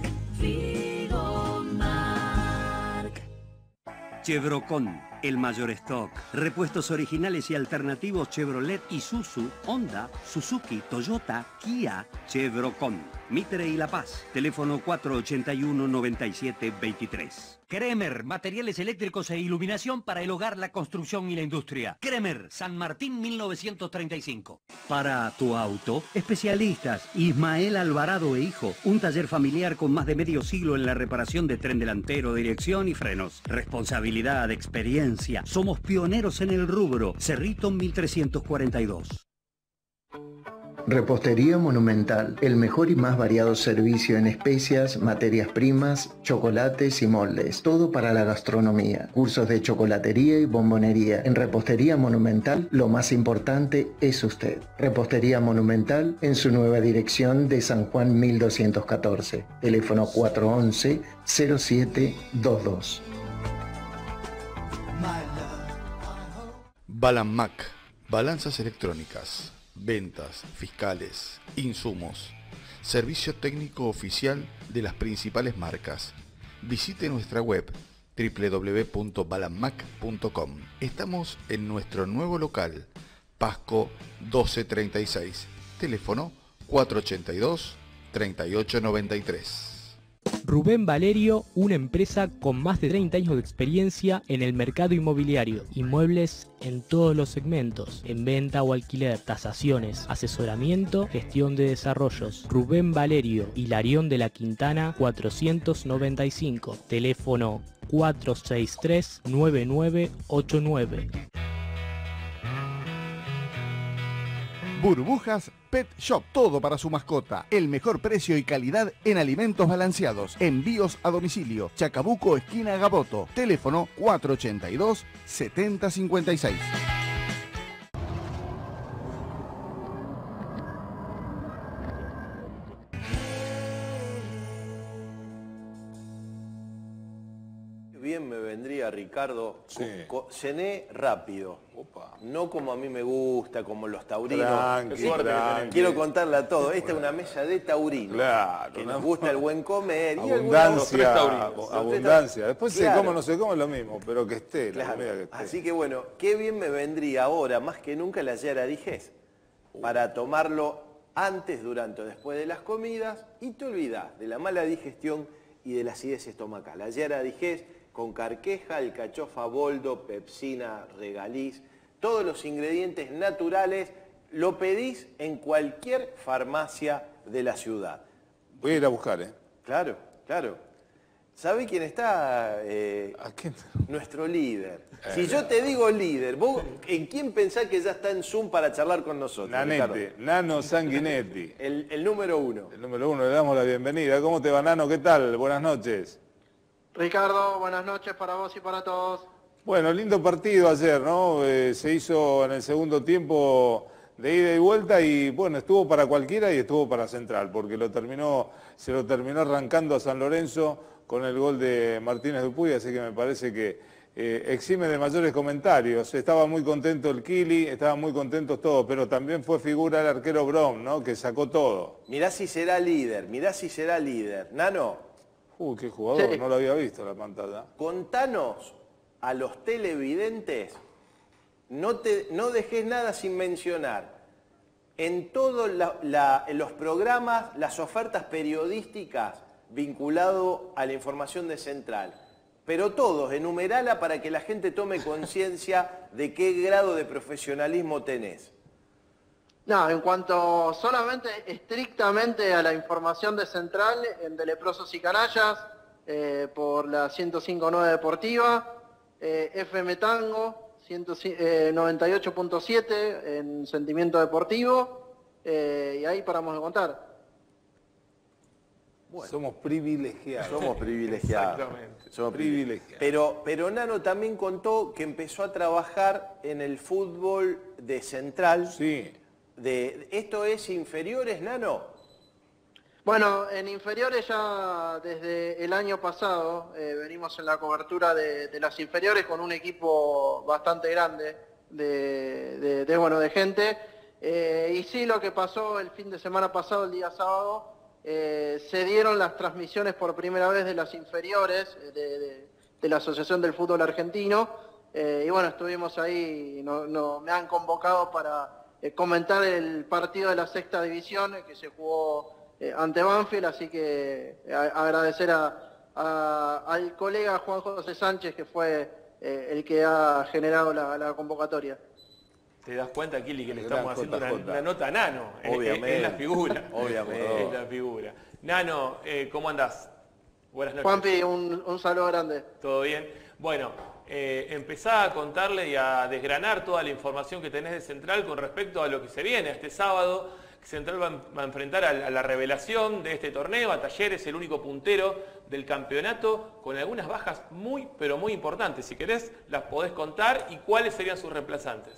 Speaker 5: Frigomark.
Speaker 7: Chevrocon, el mayor stock. Repuestos originales y alternativos Chevrolet, Isuzu, Honda, Suzuki, Toyota, Kia. Chevrocon, Mitre y La Paz. Teléfono cuatro ochenta y uno, noventa y siete, veintitrés.
Speaker 8: Kremer, materiales eléctricos e iluminación para el hogar, la construcción y la industria. Kremer, San Martín mil novecientos treinta y cinco.
Speaker 7: Para tu auto, especialistas Ismael Alvarado e Hijo, un taller familiar con más de medio siglo en la reparación de tren delantero, dirección y frenos. Responsabilidad, experiencia, somos pioneros en el rubro. Cerrito mil trescientos cuarenta y dos.
Speaker 9: Repostería Monumental, el mejor y más variado servicio en especias, materias primas, chocolates y moldes, todo para la gastronomía. Cursos de chocolatería y bombonería. En Repostería Monumental, lo más importante es usted. Repostería Monumental en su nueva dirección de San Juan mil doscientos catorce. Teléfono cuatro once, cero siete veintidós.
Speaker 10: Balanmac, balanzas electrónicas, ventas, fiscales, insumos, servicio técnico oficial de las principales marcas. Visite nuestra web doble u doble u doble u punto balanmac punto com. Estamos en nuestro nuevo local, Pasco doce treinta y seis, teléfono cuatro ochenta y dos, treinta y ocho noventa y tres.
Speaker 11: Rubén Valerio, una empresa con más de treinta años de experiencia en el mercado inmobiliario, inmuebles en todos los segmentos, en venta o alquiler, tasaciones, asesoramiento, gestión de desarrollos. Rubén Valerio, Hilarión de la Quintana cuatrocientos noventa y cinco, teléfono cuatro seis tres, nueve nueve ocho nueve.
Speaker 12: Burbujas Pet Shop, todo para su mascota. El mejor precio y calidad en alimentos balanceados. Envíos a domicilio. Chacabuco, esquina Gaboto. Teléfono cuatro ochenta y dos, setenta cincuenta y seis.
Speaker 1: Bien me vendría, Ricardo,
Speaker 2: Sí.
Speaker 1: co- co- cené rápido,
Speaker 2: Opa.
Speaker 1: no como a mí me gusta, como los taurinos.
Speaker 2: Tranqui,
Speaker 1: Qué suerte que
Speaker 2: tranqui.
Speaker 1: tenés. Quiero contarle a todos, esta es una mesa de taurinos,
Speaker 2: Claro,
Speaker 1: que
Speaker 2: una-
Speaker 1: nos gusta el buen comer. y algunos-
Speaker 2: Abundancia,
Speaker 1: los tres taurinos. Los tres
Speaker 2: abundancia. Después se
Speaker 1: Claro.
Speaker 2: come o no se come es lo mismo, pero que esté, la
Speaker 1: Claro.
Speaker 2: comida que esté.
Speaker 1: Así que bueno, qué bien me vendría ahora, más que nunca, la Yara-Digest, para tomarlo antes, durante o después de las comidas y te olvidás de la mala digestión y de la acidez estomacal. La Yara-Digest con carqueja, alcachofa, boldo, pepsina, regaliz, todos los ingredientes naturales, lo pedís en cualquier farmacia de la ciudad.
Speaker 2: Voy a ir a buscar, ¿eh?
Speaker 1: Claro, claro. ¿Sabe quién está? Eh,
Speaker 2: ¿A quién?
Speaker 1: Nuestro líder. Si yo te digo líder, ¿vos en quién pensás que ya está en Zoom para charlar con nosotros?
Speaker 2: Nanete,
Speaker 1: Ricardo?
Speaker 2: Nano Sanguinetti.
Speaker 1: El, el número uno.
Speaker 2: El número uno, le damos la bienvenida. ¿Cómo te va, Nano? ¿Qué tal? Buenas noches.
Speaker 14: Ricardo, buenas noches para vos y para todos.
Speaker 2: Bueno, lindo partido ayer, ¿no? Eh, se hizo en el segundo tiempo de ida y vuelta y bueno, estuvo para cualquiera y estuvo para Central, porque lo terminó, se lo terminó arrancando a San Lorenzo con el gol de Martínez Dupuy, así que me parece que eh, exime de mayores comentarios. Estaba muy contento el Kili, estaban muy contentos todos, pero también fue figura el arquero Brom, ¿no? Que sacó todo.
Speaker 1: Mirá si será líder, mirá si será líder. Nano,
Speaker 2: Uy, qué jugador,
Speaker 14: Sí.
Speaker 2: no lo había visto la pantalla.
Speaker 1: contanos a los televidentes, no, te, no dejes nada sin mencionar. En todos la- la- en los programas, las ofertas periodísticas vinculado a la información de Central. Pero todos, enumerala para que la gente tome conciencia de qué grado de profesionalismo tenés.
Speaker 14: No, en cuanto solamente estrictamente a la información de Central, en de Leprosos y Canallas, eh, por la ciento cinco punto nueve Deportiva, eh, F M Tango, noventa y ocho punto siete en Sentimiento Deportivo, eh, y ahí paramos de contar.
Speaker 2: Bueno, somos privilegiados.
Speaker 1: Somos privilegiados.
Speaker 2: Exactamente.
Speaker 1: Somos
Speaker 2: privilegiados.
Speaker 1: Pero, pero Nano también contó que empezó a trabajar en el fútbol de Central.
Speaker 2: Sí.
Speaker 1: De, ¿Esto es inferiores, Nano?
Speaker 14: Bueno, en inferiores ya desde el año pasado eh, venimos en la cobertura de, de las inferiores con un equipo bastante grande de, de, de, bueno, de gente. Eh, y sí, lo que pasó el fin de semana pasado, el día sábado, eh, se dieron las transmisiones por primera vez de las inferiores de, de, de la Asociación del Fútbol Argentino. Eh, y bueno, estuvimos ahí, no, no, me han convocado para eh, comentar el partido de la sexta división eh, que se jugó Eh, ante Banfield, así que eh, a, agradecer a, a, al colega Juan José Sánchez, que fue eh, el que ha generado la, la convocatoria.
Speaker 3: ¿Te das cuenta, Kili, que le
Speaker 2: El
Speaker 3: estamos
Speaker 2: gran
Speaker 3: haciendo una,
Speaker 2: J J.
Speaker 3: una nota a Nano?
Speaker 1: Obviamente.
Speaker 3: Es, es la figura.
Speaker 1: Obviamente.
Speaker 3: Es la figura. Nano, eh, ¿cómo andás? Buenas noches.
Speaker 14: Juanpi, un, un saludo grande.
Speaker 3: ¿Todo bien? Bueno, eh, empezá a contarle y a desgranar toda la información que tenés de Central con respecto a lo que se viene este sábado. Central va a enfrentar a la revelación de este torneo, a Talleres, el único puntero del campeonato, con algunas bajas muy, pero muy importantes. Si querés, las podés contar y cuáles serían sus reemplazantes.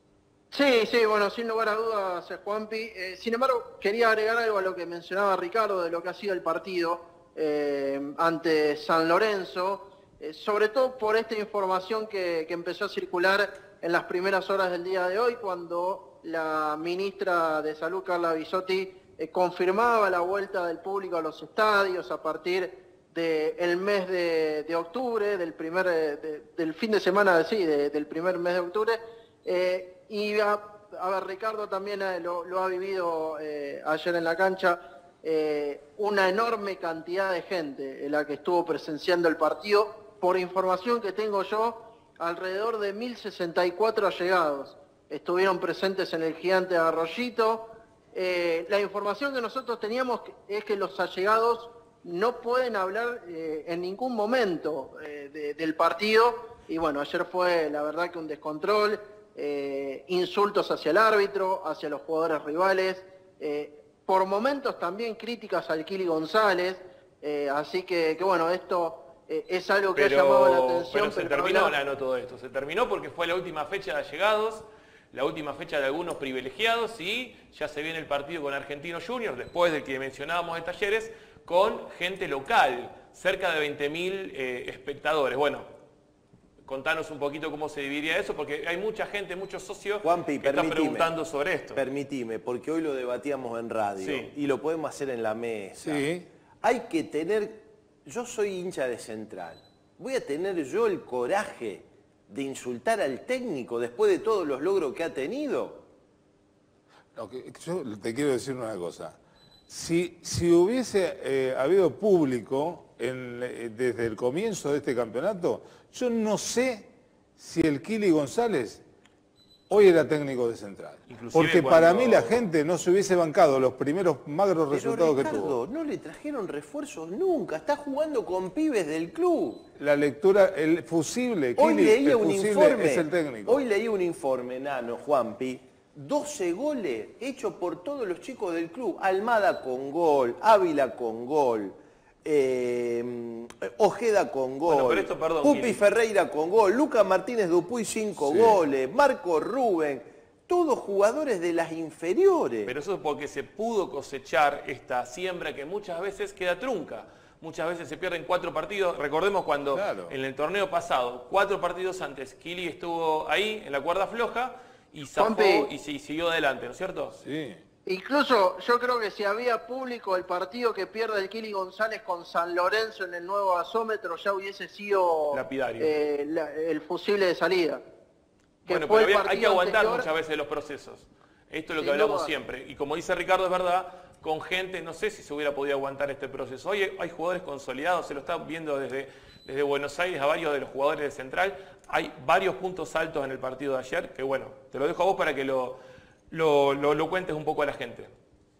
Speaker 14: Sí, sí, bueno, sin lugar a dudas, Juanpi. Eh, sin embargo, quería agregar algo a lo que mencionaba Ricardo de lo que ha sido el partido eh, ante San Lorenzo, eh, sobre todo por esta información que, que empezó a circular en las primeras horas del día de hoy, cuando la ministra de Salud, Carla Bisotti, eh, confirmaba la vuelta del público a los estadios a partir del mes de, de octubre, del primer de, del fin de semana, sí, de, del primer mes de octubre. Eh, y a, a ver, Ricardo también eh, lo, lo ha vivido eh, ayer en la cancha, eh, una enorme cantidad de gente en la que estuvo presenciando el partido. Por información que tengo yo, alrededor de mil sesenta y cuatro allegados estuvieron presentes en el Gigante de Arroyito. Eh, la información que nosotros teníamos es que los allegados no pueden hablar eh, en ningún momento eh, de, del partido, y bueno, ayer fue la verdad que un descontrol, eh, insultos hacia el árbitro, hacia los jugadores rivales, eh, por momentos también críticas al Kili González, eh, así que, que bueno, esto eh, es algo que
Speaker 3: pero,
Speaker 14: ha llamado la atención.
Speaker 3: Pero se
Speaker 14: pero
Speaker 3: terminó,
Speaker 14: habla...
Speaker 3: Nano, todo esto. Se terminó porque fue la última fecha de allegados, la última fecha de algunos privilegiados, y ya se viene el partido con Argentinos Juniors, después del que mencionábamos de Talleres, con gente local, cerca de veinte mil eh, espectadores. Bueno, contanos un poquito cómo se dividiría eso, porque hay mucha gente, muchos socios
Speaker 1: Juanpi,
Speaker 3: que están preguntando sobre esto.
Speaker 1: Permitime, porque hoy lo debatíamos en radio,
Speaker 3: sí,
Speaker 1: y lo podemos hacer en la mesa.
Speaker 2: Sí.
Speaker 1: Hay que tener, yo soy hincha de Central, voy a tener yo el coraje de insultar al técnico después de todos los logros que ha tenido.
Speaker 2: No, que, yo te quiero decir una cosa. Si, si hubiese eh, habido público en, eh, desde el comienzo de este campeonato, yo no sé si el Kili González hoy era técnico de Central. Inclusive porque cuando... para mí la gente no se hubiese bancado los primeros magros
Speaker 1: Pero
Speaker 2: resultados
Speaker 1: Ricardo,
Speaker 2: que tuvo.
Speaker 1: no le trajeron refuerzos nunca, está jugando con pibes del club.
Speaker 2: La lectura, el fusible,
Speaker 1: Hoy
Speaker 2: Kili,
Speaker 1: leía
Speaker 2: el
Speaker 1: un
Speaker 2: fusible
Speaker 1: informe,
Speaker 2: es el técnico.
Speaker 1: Hoy leí un informe, Nano, Juanpi, doce goles hechos por todos los chicos del club. Almada con gol, Ávila con gol, eh, Ojeda con gol,
Speaker 3: bueno, pero esto, perdón,
Speaker 1: Pupi
Speaker 3: Kili.
Speaker 1: Ferreira con gol, Lucas Martínez Dupuy cinco sí. goles, Marco Rubén, todos jugadores de las inferiores.
Speaker 3: Pero eso es porque se pudo cosechar esta siembra que muchas veces queda trunca. Muchas veces se pierden cuatro partidos. Recordemos cuando claro. en el torneo pasado, cuatro partidos antes, Kili estuvo ahí en la cuerda floja y zafó y se siguió adelante, ¿no es cierto?
Speaker 2: Sí.
Speaker 14: Incluso yo creo que si había público, el partido que pierde el Kili González con San Lorenzo en el nuevo gasómetro ya hubiese sido
Speaker 3: lapidario.
Speaker 14: Eh, la, el fusible de salida. Que
Speaker 3: bueno,
Speaker 14: fue
Speaker 3: pero había, hay que aguantar
Speaker 14: anterior.
Speaker 3: muchas veces los procesos. Esto es lo que
Speaker 14: Sin
Speaker 3: hablamos
Speaker 14: duda.
Speaker 3: siempre. Y como dice Ricardo, es verdad, con gente, no sé si se hubiera podido aguantar este proceso. Hoy hay jugadores consolidados, se lo está viendo desde, desde Buenos Aires a varios de los jugadores de Central. Hay varios puntos altos en el partido de ayer, que bueno, te lo dejo a vos para que lo, lo, lo, lo cuentes un poco a la gente.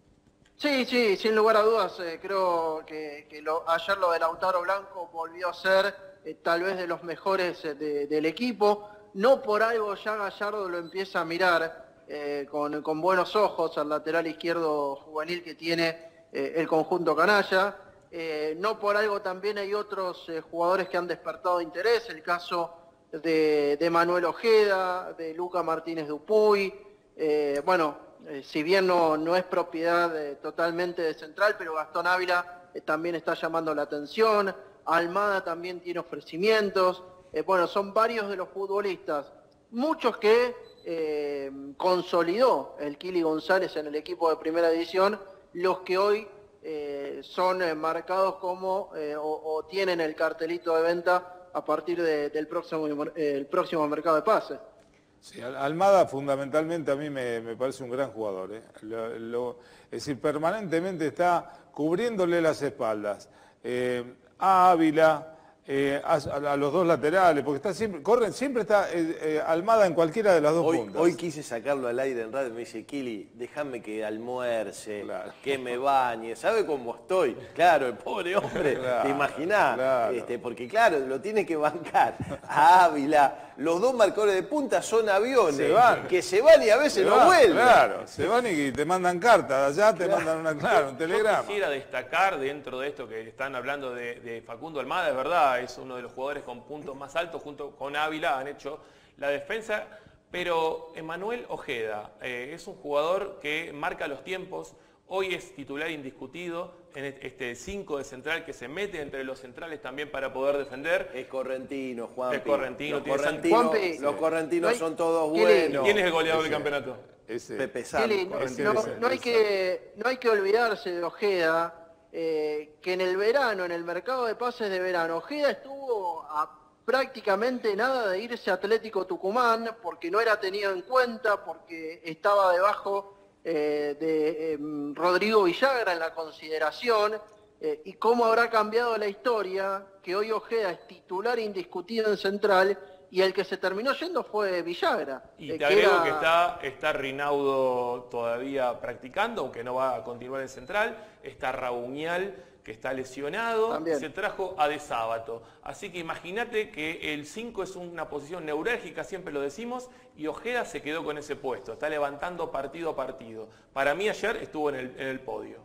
Speaker 14: Sí, sí, sin lugar a dudas, eh, creo que, que lo, ayer lo de Lautaro Blanco volvió a ser eh, tal vez de los mejores eh, de, del equipo. No por algo ya Gallardo lo empieza a mirar eh, con, con buenos ojos al lateral izquierdo juvenil que tiene eh, el conjunto canalla. Eh, no por algo también hay otros eh, jugadores que han despertado interés, el caso de, de Manuel Ojeda, de Luca Martínez Dupuy, eh, bueno... Eh, si bien no, no es propiedad eh, totalmente de Central, pero Gastón Ávila eh, también está llamando la atención, Almada también tiene ofrecimientos, eh, bueno, son varios de los futbolistas, muchos que eh, consolidó el Kili González en el equipo de primera división, los que hoy eh, son eh, marcados como eh, o, o tienen el cartelito de venta a partir de, del próximo, eh, el próximo mercado de pases.
Speaker 2: Sí, Almada fundamentalmente a mí me, me parece un gran jugador. ¿eh? Lo, lo, es decir, permanentemente está cubriéndole las espaldas eh, a Ávila, eh, a, a los dos laterales, porque está siempre, corren, siempre está eh, eh, Almada en cualquiera de las dos
Speaker 1: hoy,
Speaker 2: puntas.
Speaker 1: Hoy quise sacarlo al aire en radio y me dice, Kili, déjame que almuerce, claro, que me bañe, ¿sabe cómo estoy? Claro, el pobre hombre, claro, te imaginás, claro. Este, porque claro, lo tiene que bancar a Ávila. Los dos marcadores de punta son aviones,
Speaker 2: se van.
Speaker 1: que se van y a veces
Speaker 2: se
Speaker 1: no
Speaker 2: van,
Speaker 1: vuelven.
Speaker 2: Claro, se van y te mandan cartas, allá te claro. mandan una, claro, un telegrama.
Speaker 3: Yo quisiera destacar dentro de esto que están hablando de, de Facundo Almada, es verdad, es uno de los jugadores con puntos más altos, junto con Ávila han hecho la defensa, pero Emanuel Ojeda eh, es un jugador que marca los tiempos, hoy es titular indiscutido en este cinco de central que se mete entre los centrales también para poder defender.
Speaker 1: Es correntino, Juan.
Speaker 3: Es correntino.
Speaker 1: Los correntinos,
Speaker 14: Juanpi,
Speaker 1: los correntinos
Speaker 14: no
Speaker 1: son todos
Speaker 14: ¿Quién
Speaker 1: buenos.
Speaker 3: ¿Quién es el goleador del campeonato?
Speaker 1: Ese. Pepe Santos.
Speaker 14: No, no, no, hay que, no hay que olvidarse de Ojeda, eh, que en el verano, en el mercado de pases de verano, Ojeda estuvo a prácticamente nada de irse a Atlético Tucumán, porque no era tenido en cuenta, porque estaba debajo eh, de eh, Rodrigo Villagra en la consideración, eh, y cómo habrá cambiado la historia, que hoy Ojeda es titular indiscutido en Central, y el que se terminó yendo fue Villagra.
Speaker 3: Y
Speaker 14: eh,
Speaker 3: te agrego
Speaker 14: que, era...
Speaker 3: que está, está Rinaudo todavía practicando, aunque no va a continuar en Central, está Rabuñal, que está lesionado, también. Se trajo a De Sábato. Así que imagínate que el cinco es una posición neurálgica, siempre lo decimos, y Ojeda se quedó con ese puesto, está levantando partido a partido. Para mí ayer estuvo en el, en el podio.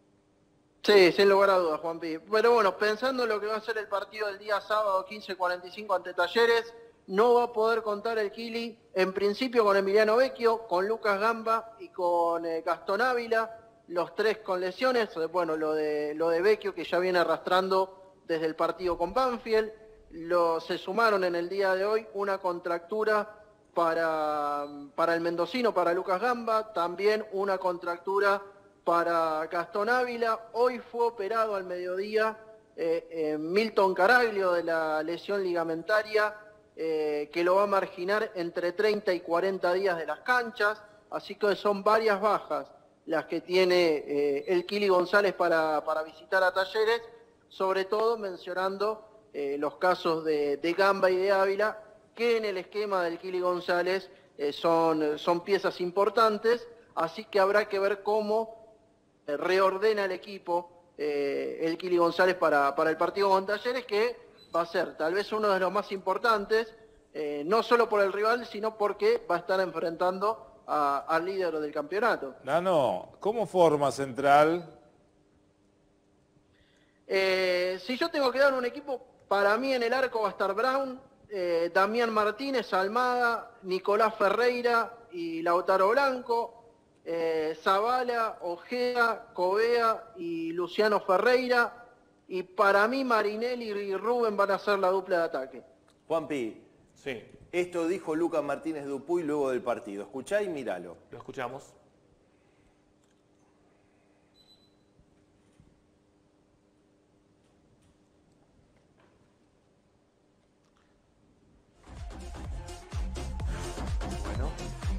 Speaker 14: Sí, sin lugar a dudas, Juanpi. Pero bueno, pensando en lo que va a ser el partido del día sábado quince cuarenta y cinco ante Talleres, no va a poder contar el Kili, en principio con Emiliano Vecchio, con Lucas Gamba y con eh, Gastón Ávila, los tres con lesiones. Bueno, lo de, lo de Vecchio que ya viene arrastrando desde el partido con Banfield, lo, se sumaron en el día de hoy una contractura para, para el mendocino, para Lucas Gamba, también una contractura para Gastón Ávila. Hoy fue operado al mediodía eh, eh, Milton Caraglio de la lesión ligamentaria, eh, que lo va a marginar entre treinta y cuarenta días de las canchas, así que son varias bajas las que tiene eh, el Kili González para, para visitar a Talleres, sobre todo mencionando eh, los casos de, de Gamba y de Ávila, que en el esquema del Kili González eh, son, son piezas importantes, así que habrá que ver cómo eh, reordena el equipo eh, el Kili González para, para el partido con Talleres, que va a ser tal vez uno de los más importantes, eh, no solo por el rival, sino porque va a estar enfrentando A, al líder del campeonato.
Speaker 2: Nano, ¿cómo forma Central?
Speaker 14: Eh, si yo tengo que dar un equipo, para mí en el arco va a estar Brown, eh, Damián Martínez, Almada, Nicolás Ferreira y Lautaro Blanco, eh, Zavala, Ojeda, Covea y Luciano Ferreira, y para mí Marinelli y Rubén van a ser la dupla de ataque.
Speaker 1: Juanpi,
Speaker 3: sí.
Speaker 1: Esto dijo Lucas Martínez Dupuy luego del partido. Escuchá y míralo.
Speaker 3: Lo escuchamos.
Speaker 15: Bueno.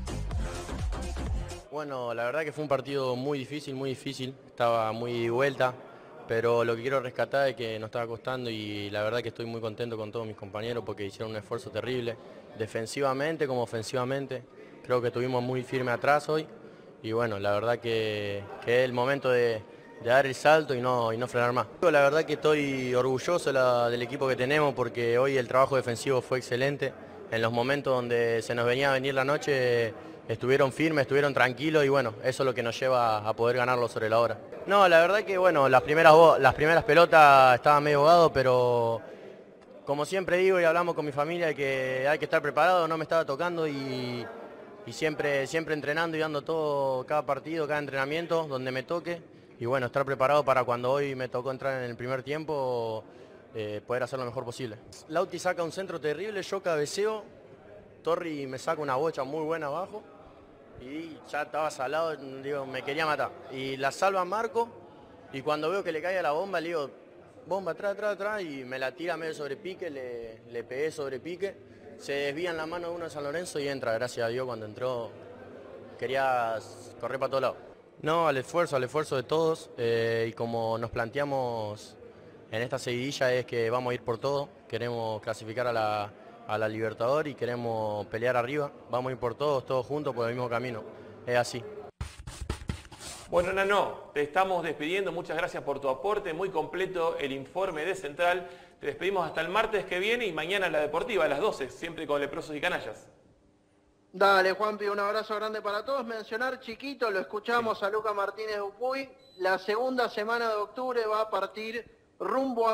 Speaker 15: Bueno, la verdad que fue un partido muy difícil, muy difícil. Estaba muy de vuelta, pero lo que quiero rescatar es que nos estaba costando y la verdad que estoy muy contento con todos mis compañeros porque hicieron un esfuerzo terrible, defensivamente como ofensivamente. Creo que estuvimos muy firmes atrás hoy y bueno, la verdad que, que es el momento de, de dar el salto y no, y no frenar más. La verdad que estoy orgulloso la, del equipo que tenemos porque hoy el trabajo defensivo fue excelente. En los momentos donde se nos venía a venir la noche estuvieron firmes, estuvieron tranquilos y bueno, eso es lo que nos lleva a poder ganarlo sobre la hora. No, la verdad que bueno, las primeras, las primeras pelotas estaban medio ahogados, pero como siempre digo y hablamos con mi familia que hay que estar preparado, no me estaba tocando y, y siempre, siempre entrenando y dando todo, cada partido, cada entrenamiento donde me toque y bueno, estar preparado para cuando hoy me tocó entrar en el primer tiempo, eh, poder hacer lo mejor posible. Lauti saca un centro terrible, yo cabeceo, Torri me saca una bocha muy buena abajo y ya estaba salado, digo, me quería matar. Y la salva Marco y cuando veo que le cae a la bomba le digo, bomba atrás, atrás, atrás y me la tira medio sobre pique, le, le pegué sobre pique, se desvía en la mano de uno de San Lorenzo y entra, gracias a Dios cuando entró quería correr para todos lados. No, al esfuerzo, al esfuerzo de todos eh, y como nos planteamos en esta seguidilla es que vamos a ir por todo, queremos clasificar a la, a la Libertadores y queremos pelear arriba, vamos a ir por todos, todos juntos por el mismo camino, es así.
Speaker 3: Bueno, Nano, te estamos despidiendo, muchas gracias por tu aporte, muy completo el informe de Central, te despedimos hasta el martes que viene y mañana la Deportiva a las doce, siempre con Leprosos y Canallas.
Speaker 14: Dale, Juanpi, un abrazo grande para todos. Mencionar chiquito, lo escuchamos a Luca Martínez Dupuy, la segunda semana de octubre va a partir rumbo a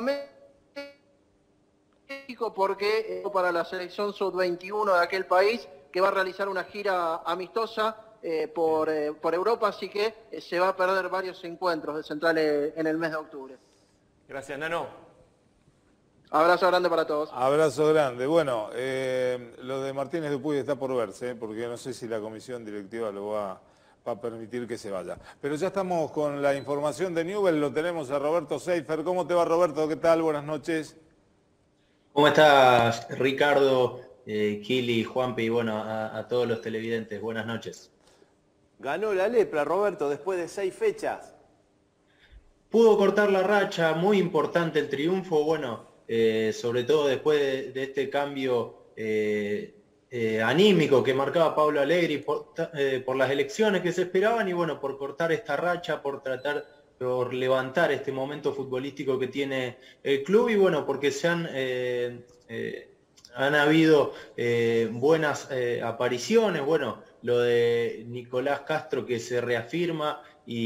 Speaker 14: México porque para la selección sub veintiuno de aquel país que va a realizar una gira amistosa eh, por, eh, por Europa, así que eh, se va a perder varios encuentros de Central eh, en el mes de octubre.
Speaker 3: Gracias, Nano.
Speaker 14: Abrazo grande para todos.
Speaker 2: Abrazo grande. Bueno, eh, lo de Martínez Dupuy está por verse, ¿eh? Porque no sé si la comisión directiva lo va, va a permitir que se vaya. Pero ya estamos con la información de Newell's, lo tenemos a Roberto Seifer. ¿Cómo te va, Roberto? ¿Qué tal? Buenas noches.
Speaker 16: ¿Cómo estás, Ricardo, eh, Kili, Juanpi y bueno, a, a todos los televidentes? Buenas noches.
Speaker 1: Ganó la lepra, Roberto, después de seis fechas.
Speaker 16: Pudo cortar la racha, muy importante el triunfo, bueno, eh, sobre todo después de, de este cambio eh, eh, anímico que marcaba Pablo Allegri por, eh, por las elecciones que se esperaban y bueno, por cortar esta racha, por tratar, por levantar este momento futbolístico que tiene el club y bueno, porque se han, eh, eh, han habido eh, buenas eh, apariciones, bueno, lo de Nicolás Castro que se reafirma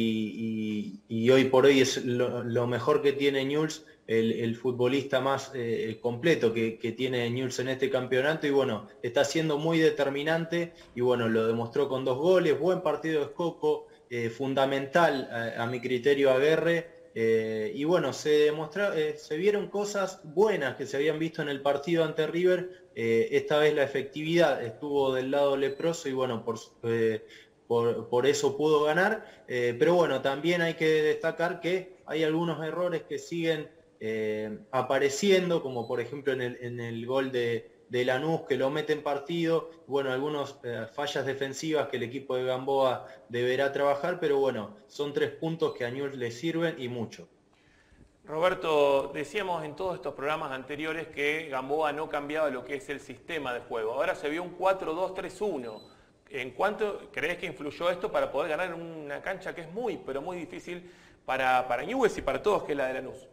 Speaker 16: y, y, y hoy por hoy es lo, lo mejor que tiene Newell's, el, el futbolista más eh, completo que, que tiene Newell's en este campeonato y bueno, está siendo muy determinante y bueno, lo demostró con dos goles, buen partido de Escoco, eh, fundamental a, a mi criterio Aguerre eh, y bueno, se demostró, eh, se vieron cosas buenas que se habían visto en el partido ante River, eh, esta vez la efectividad estuvo del lado leproso y bueno, por eh, Por, por eso pudo ganar, eh, pero bueno, también hay que destacar que hay algunos errores que siguen eh, apareciendo, como por ejemplo en el, en el gol de, de Lanús que lo mete en partido, bueno, algunas eh, fallas defensivas que el equipo de Gamboa deberá trabajar, pero bueno, son tres puntos que a Newell's le sirven y mucho.
Speaker 3: Roberto, decíamos en todos estos programas anteriores que Gamboa no cambiaba lo que es el sistema de juego, ahora se vio un cuatro dos tres uno. ¿En cuánto crees que influyó esto para poder ganar una cancha que es muy, pero muy difícil para, para Newell's y para todos, que es la de Lanús?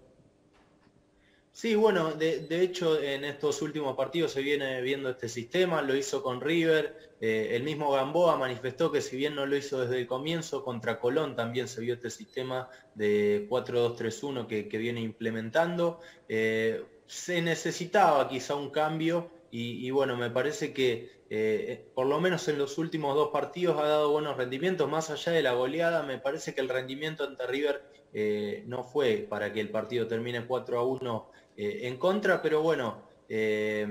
Speaker 16: Sí, bueno, de, de hecho en estos últimos partidos se viene viendo este sistema, lo hizo con River, eh, el mismo Gamboa manifestó que si bien no lo hizo desde el comienzo, contra Colón también se vio este sistema de cuatro dos tres uno que, que viene implementando. Eh, se necesitaba quizá un cambio y, y bueno, me parece que Eh, por lo menos en los últimos dos partidos ha dado buenos rendimientos, más allá de la goleada, me parece que el rendimiento ante River eh, no fue para que el partido termine cuatro a uno eh, en contra, pero bueno, eh,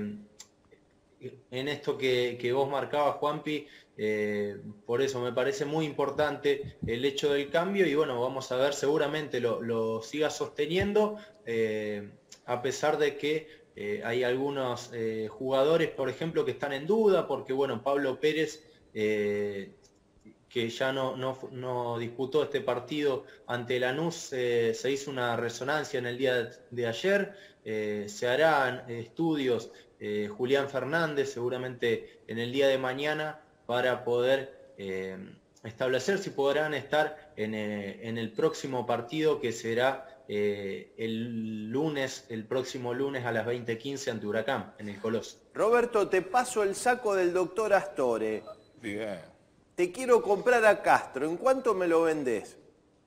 Speaker 16: en esto que, que vos marcabas, Juanpi, eh, por eso me parece muy importante el hecho del cambio y bueno, vamos a ver, seguramente lo, lo siga sosteniendo, eh, a pesar de que Eh, hay algunos eh, jugadores, por ejemplo, que están en duda, porque bueno, Pablo Pérez, eh, que ya no, no, no disputó este partido ante Lanús, eh, se hizo una resonancia en el día de, de ayer, eh, se harán estudios, eh, Julián Fernández seguramente en el día de mañana para poder eh, establecer si podrán estar en, eh, en el próximo partido que será eh, el lunes, el próximo lunes a las veinte quince ante Huracán, en el Coloso.
Speaker 1: Roberto, te paso el saco del doctor Astore.
Speaker 2: Bien.
Speaker 1: Te quiero comprar a Castro, ¿en cuánto me lo vendés?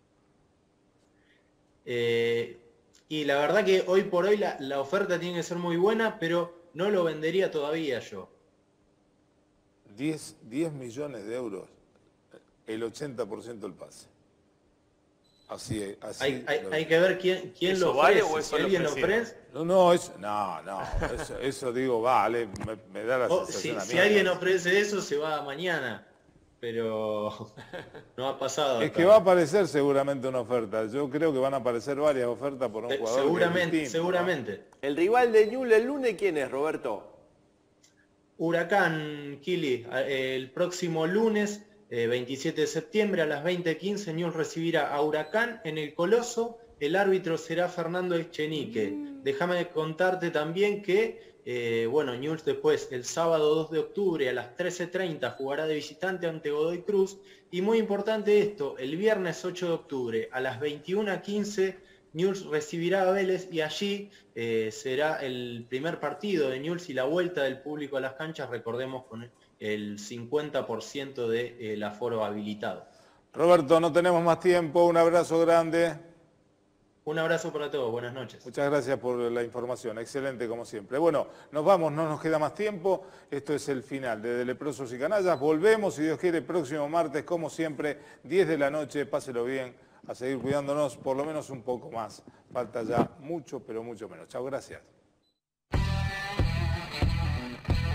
Speaker 16: Eh, y la verdad que hoy por hoy la, la oferta tiene que ser muy buena, pero no lo vendería todavía yo.
Speaker 2: diez millones de euros, el ochenta por ciento del pase. Así, así
Speaker 16: Hay, hay,
Speaker 2: lo-
Speaker 16: hay que ver quién, quién lo
Speaker 3: vale
Speaker 16: ofrece.
Speaker 3: o eso
Speaker 16: Si
Speaker 3: lo
Speaker 16: alguien lo
Speaker 3: ofrecieron?
Speaker 16: ofrece,
Speaker 2: No, no, eso, no, no, eso, eso digo, vale, me, me da la
Speaker 16: o
Speaker 2: sensación
Speaker 16: si,
Speaker 2: a
Speaker 16: si
Speaker 2: mí.
Speaker 16: alguien ofrece eso, se va mañana. Pero no ha pasado.
Speaker 2: Es
Speaker 16: hasta
Speaker 2: que va a
Speaker 16: ahora.
Speaker 2: aparecer seguramente una oferta. Yo creo que van a aparecer varias ofertas por un
Speaker 16: Se-
Speaker 2: jugador. que es
Speaker 16: seguramente,
Speaker 2: distinto,
Speaker 16: seguramente.
Speaker 1: ¿El rival de Newell el lunes quién es, Roberto?
Speaker 16: Huracán, Kili, eh, el próximo lunes, eh, veintisiete de septiembre a las veinte quince, Newell's recibirá a Huracán en el Coloso. El árbitro será Fernando Echenique. Déjame contarte también que, eh, bueno, Newell's después, el sábado dos de octubre a las trece treinta, jugará de visitante ante Godoy Cruz. Y muy importante esto, el viernes ocho de octubre a las veintiuna quince, Newell's recibirá a Vélez y allí eh, será el primer partido de Newell's y la vuelta del público a las canchas, recordemos, con el cincuenta por ciento del aforo habilitado.
Speaker 2: Roberto, no tenemos más tiempo. Un abrazo grande.
Speaker 16: Un abrazo para todos, buenas noches.
Speaker 2: Muchas gracias por la información, excelente como siempre. Bueno, nos vamos, no nos queda más tiempo. Esto es el final de, de Leprosos y Canallas. Volvemos, si Dios quiere, próximo martes, como siempre, diez de la noche. Páselo bien, a seguir cuidándonos por lo menos un poco más. Falta ya mucho, pero mucho menos. Chao, gracias.